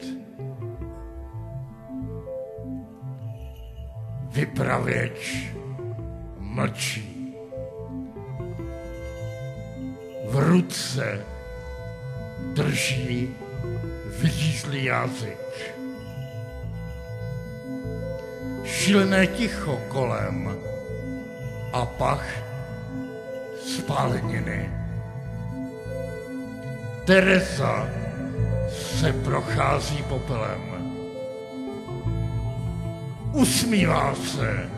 Vypravěč mlčí. V ruce drží vyřízlý jazyk. Šílené ticho kolem a pach spáleniny. Teresa se prochází popelem. Usmívá se.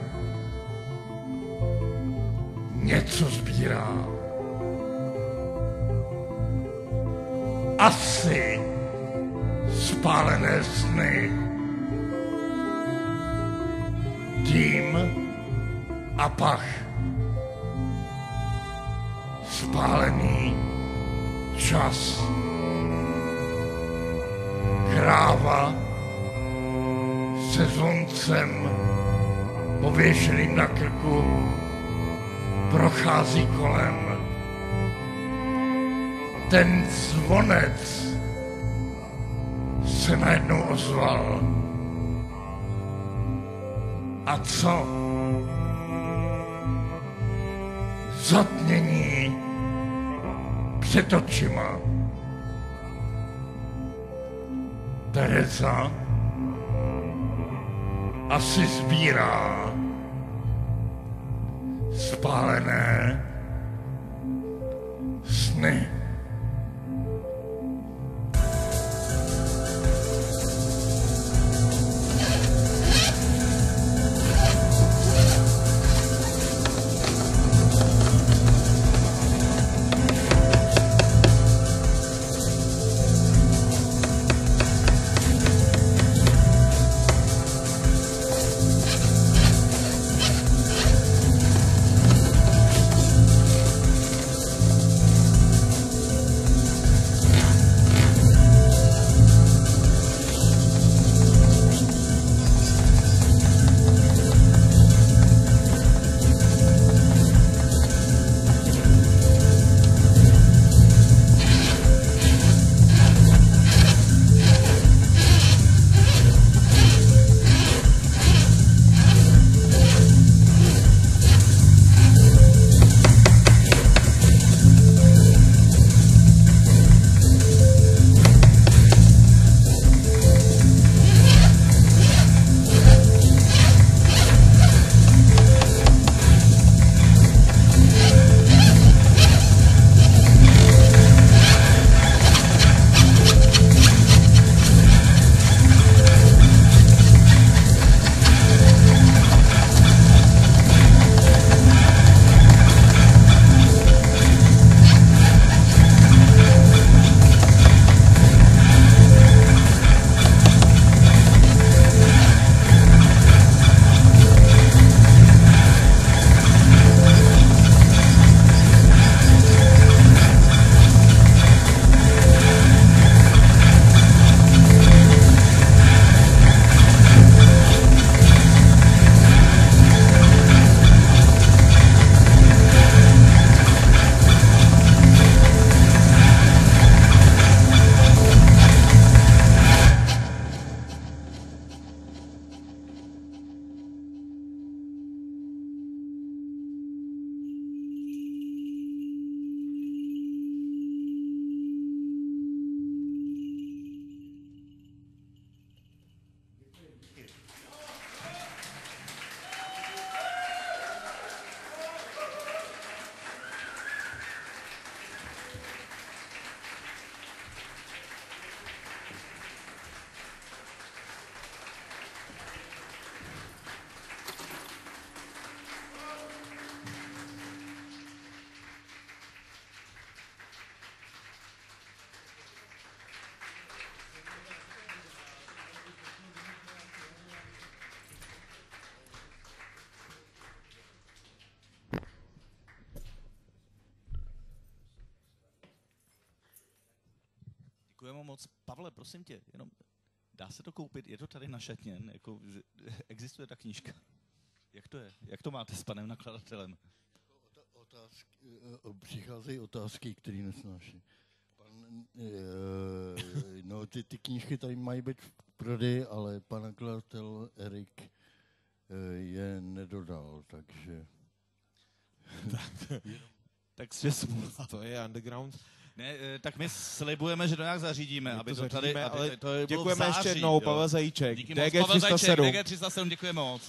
Něco sbírá. Asi spálené sny. Dým a pach. Spálený čas. Kráva se zvoncem pověšeným na krku prochází kolem. Ten zvonec se najednou ozval. A co? Zatmění před očima. Teresa asi sbírá spálené sny. Děkujeme moc. Pavle, prosím tě, jenom dá se to koupit? Je to tady na šatně? Jako, existuje ta knížka? Jak to je? Jak to máte s panem nakladatelem? Přicházejí otázky, které nesnáší. No, ty knížky tady mají být v prodeji, ale pan nakladatel Erik je nedodal, takže... Tak se smůla. To je underground. Ne, tak my slibujeme, že to nějak zařídíme, aby to tady... zařídíme, aby ale to bylo děkujeme v září, ještě jednou, jo. Pavel Zajíček, Díky moc, Pavel Zajíček, DG307. DG307, děkujeme moc.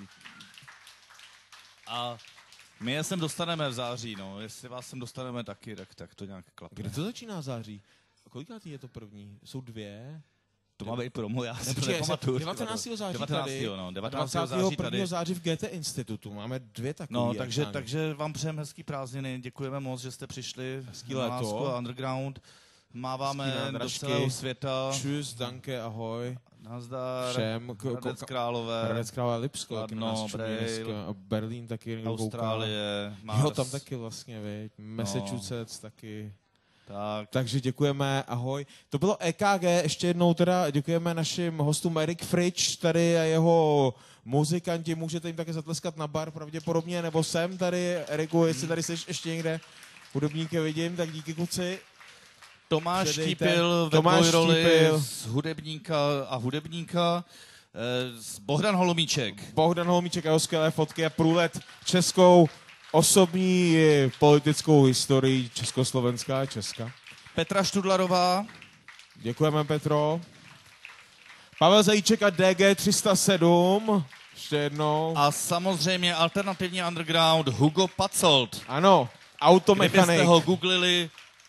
A my je sem dostaneme v září, no. Jestli vás sem dostaneme taky, tak to nějak klapne. Kdy to začíná září? A kolikátý je to první? Jsou 2? To má být promo, já si to Počkej, nepamatuju. 19. září 19. tady. No, 19. září tady. 1. září v GT institutu. Máme 2 takové. No, takže vám přejeme hezký prázdniny. Děkujeme moc, že jste přišli. Hezký na léto. Lásko a Underground. Máváme Hezký do nádražky. celého světa. Čus, danke, ahoj. Nazdar. Všem. Hradec Králové. Hradec Králové, Lipsko. taky Kladno, na nás čumí Braille. dneska. A Berlín taky někdo koukal. Austrálie. Jo, Mars. tam taky vlastně, viď. Massachusetts taky. Tak. Takže děkujeme, ahoj. To bylo EKG, ještě jednou teda děkujeme našim hostům Erik Fritsch tady a jeho muzikanti, můžete jim také zatleskat na bar pravděpodobně, nebo sem tady, Eriku, jestli tady jsi ještě někde hudebníky vidím, tak díky kluci. Tomáš Předejte. Štípil ve Tomáš dvojroli Štípil. z hudebníka a hudebníka. Bohdan Holomíček. Bohdan Holmíček a jeho skvělé fotky a průlet českou osobní politickou historii Československá a Česka. Petra Študlarová. Děkujeme, Petro. Pavel Zajíček a DG307. Ještě jednou. A samozřejmě alternativní underground Hugo Pacolt. Ano, Kdybyste automechanik. ho googlili,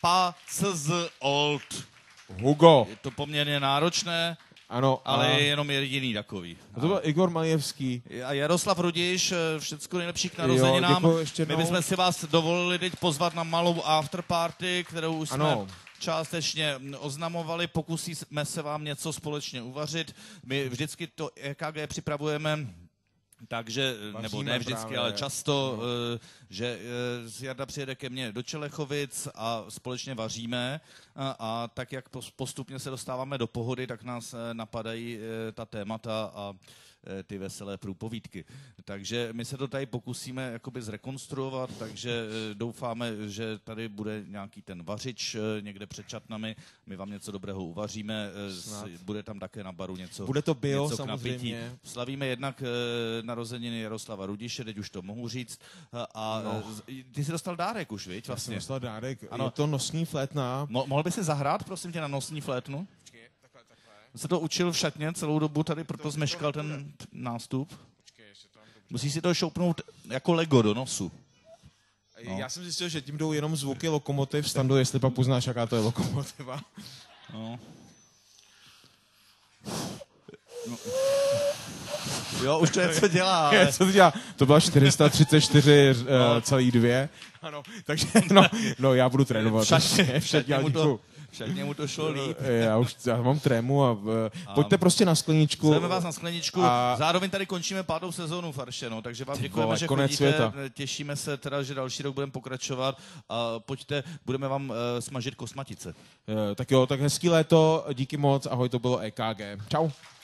Pacolt. Hugo. Je to poměrně náročné, Ano, ale je jenom jediný takový. a to byl Igor Malijevský. A Jaroslav Rudiš, všecko nejlepší k narozeninám. děkuji ještě jednou. My bychom si vás dovolili teď pozvat na malou afterparty, kterou už jsme Ano. částečně oznamovali. Pokusíme se vám něco společně uvařit. My vždycky to EKG připravujeme, takže, nebo ne vždycky, právě. ale často, že Jarda přijede ke mně do Čelechovic a společně vaříme a tak, jak postupně se dostáváme do pohody, tak nás napadají ta témata a ty veselé průpovídky. Takže my se to tady pokusíme jakoby zrekonstruovat, takže doufáme, že tady bude nějaký ten vařič někde před čatnami, my vám něco dobrého uvaříme, bude tam také na baru něco. Bude to bio, něco k napití. samozřejmě. Slavíme jednak narozeniny Jaroslava Rudiše, teď už to mohu říct. A ty jsi dostal dárek už, viď? Já jsem Vlastně. dostal dárek. Ano. Je to nosní flétna. Mohl by si zahrát, prosím tě, na nosní flétnu? Se to učil v šatně celou dobu tady, proto zmeškal ten nástup. Musíš si to šoupnout jako Lego do nosu. No. Já jsem zjistil, že tím jdou jenom zvuky lokomotiv. Stando, jestli pak poznáš, jaká to je lokomotiva. No. No. Jo, už to něco dělá, ale... Co to dělá? To byla 434,2. Ano, takže no, já budu trénovat. Však mu to šlo líp. Já mám trému a pojďte prostě na skleničku. Zveme vás na skleničku. Zároveň tady končíme 5. sezónu Farše, no, takže vám děkujeme, že chodíte. Světa. Těšíme se teda, že další rok budeme pokračovat a pojďte, budeme vám smažit kosmatice. Tak jo, tak hezký léto, díky moc, ahoj, to bylo EKG. Čau.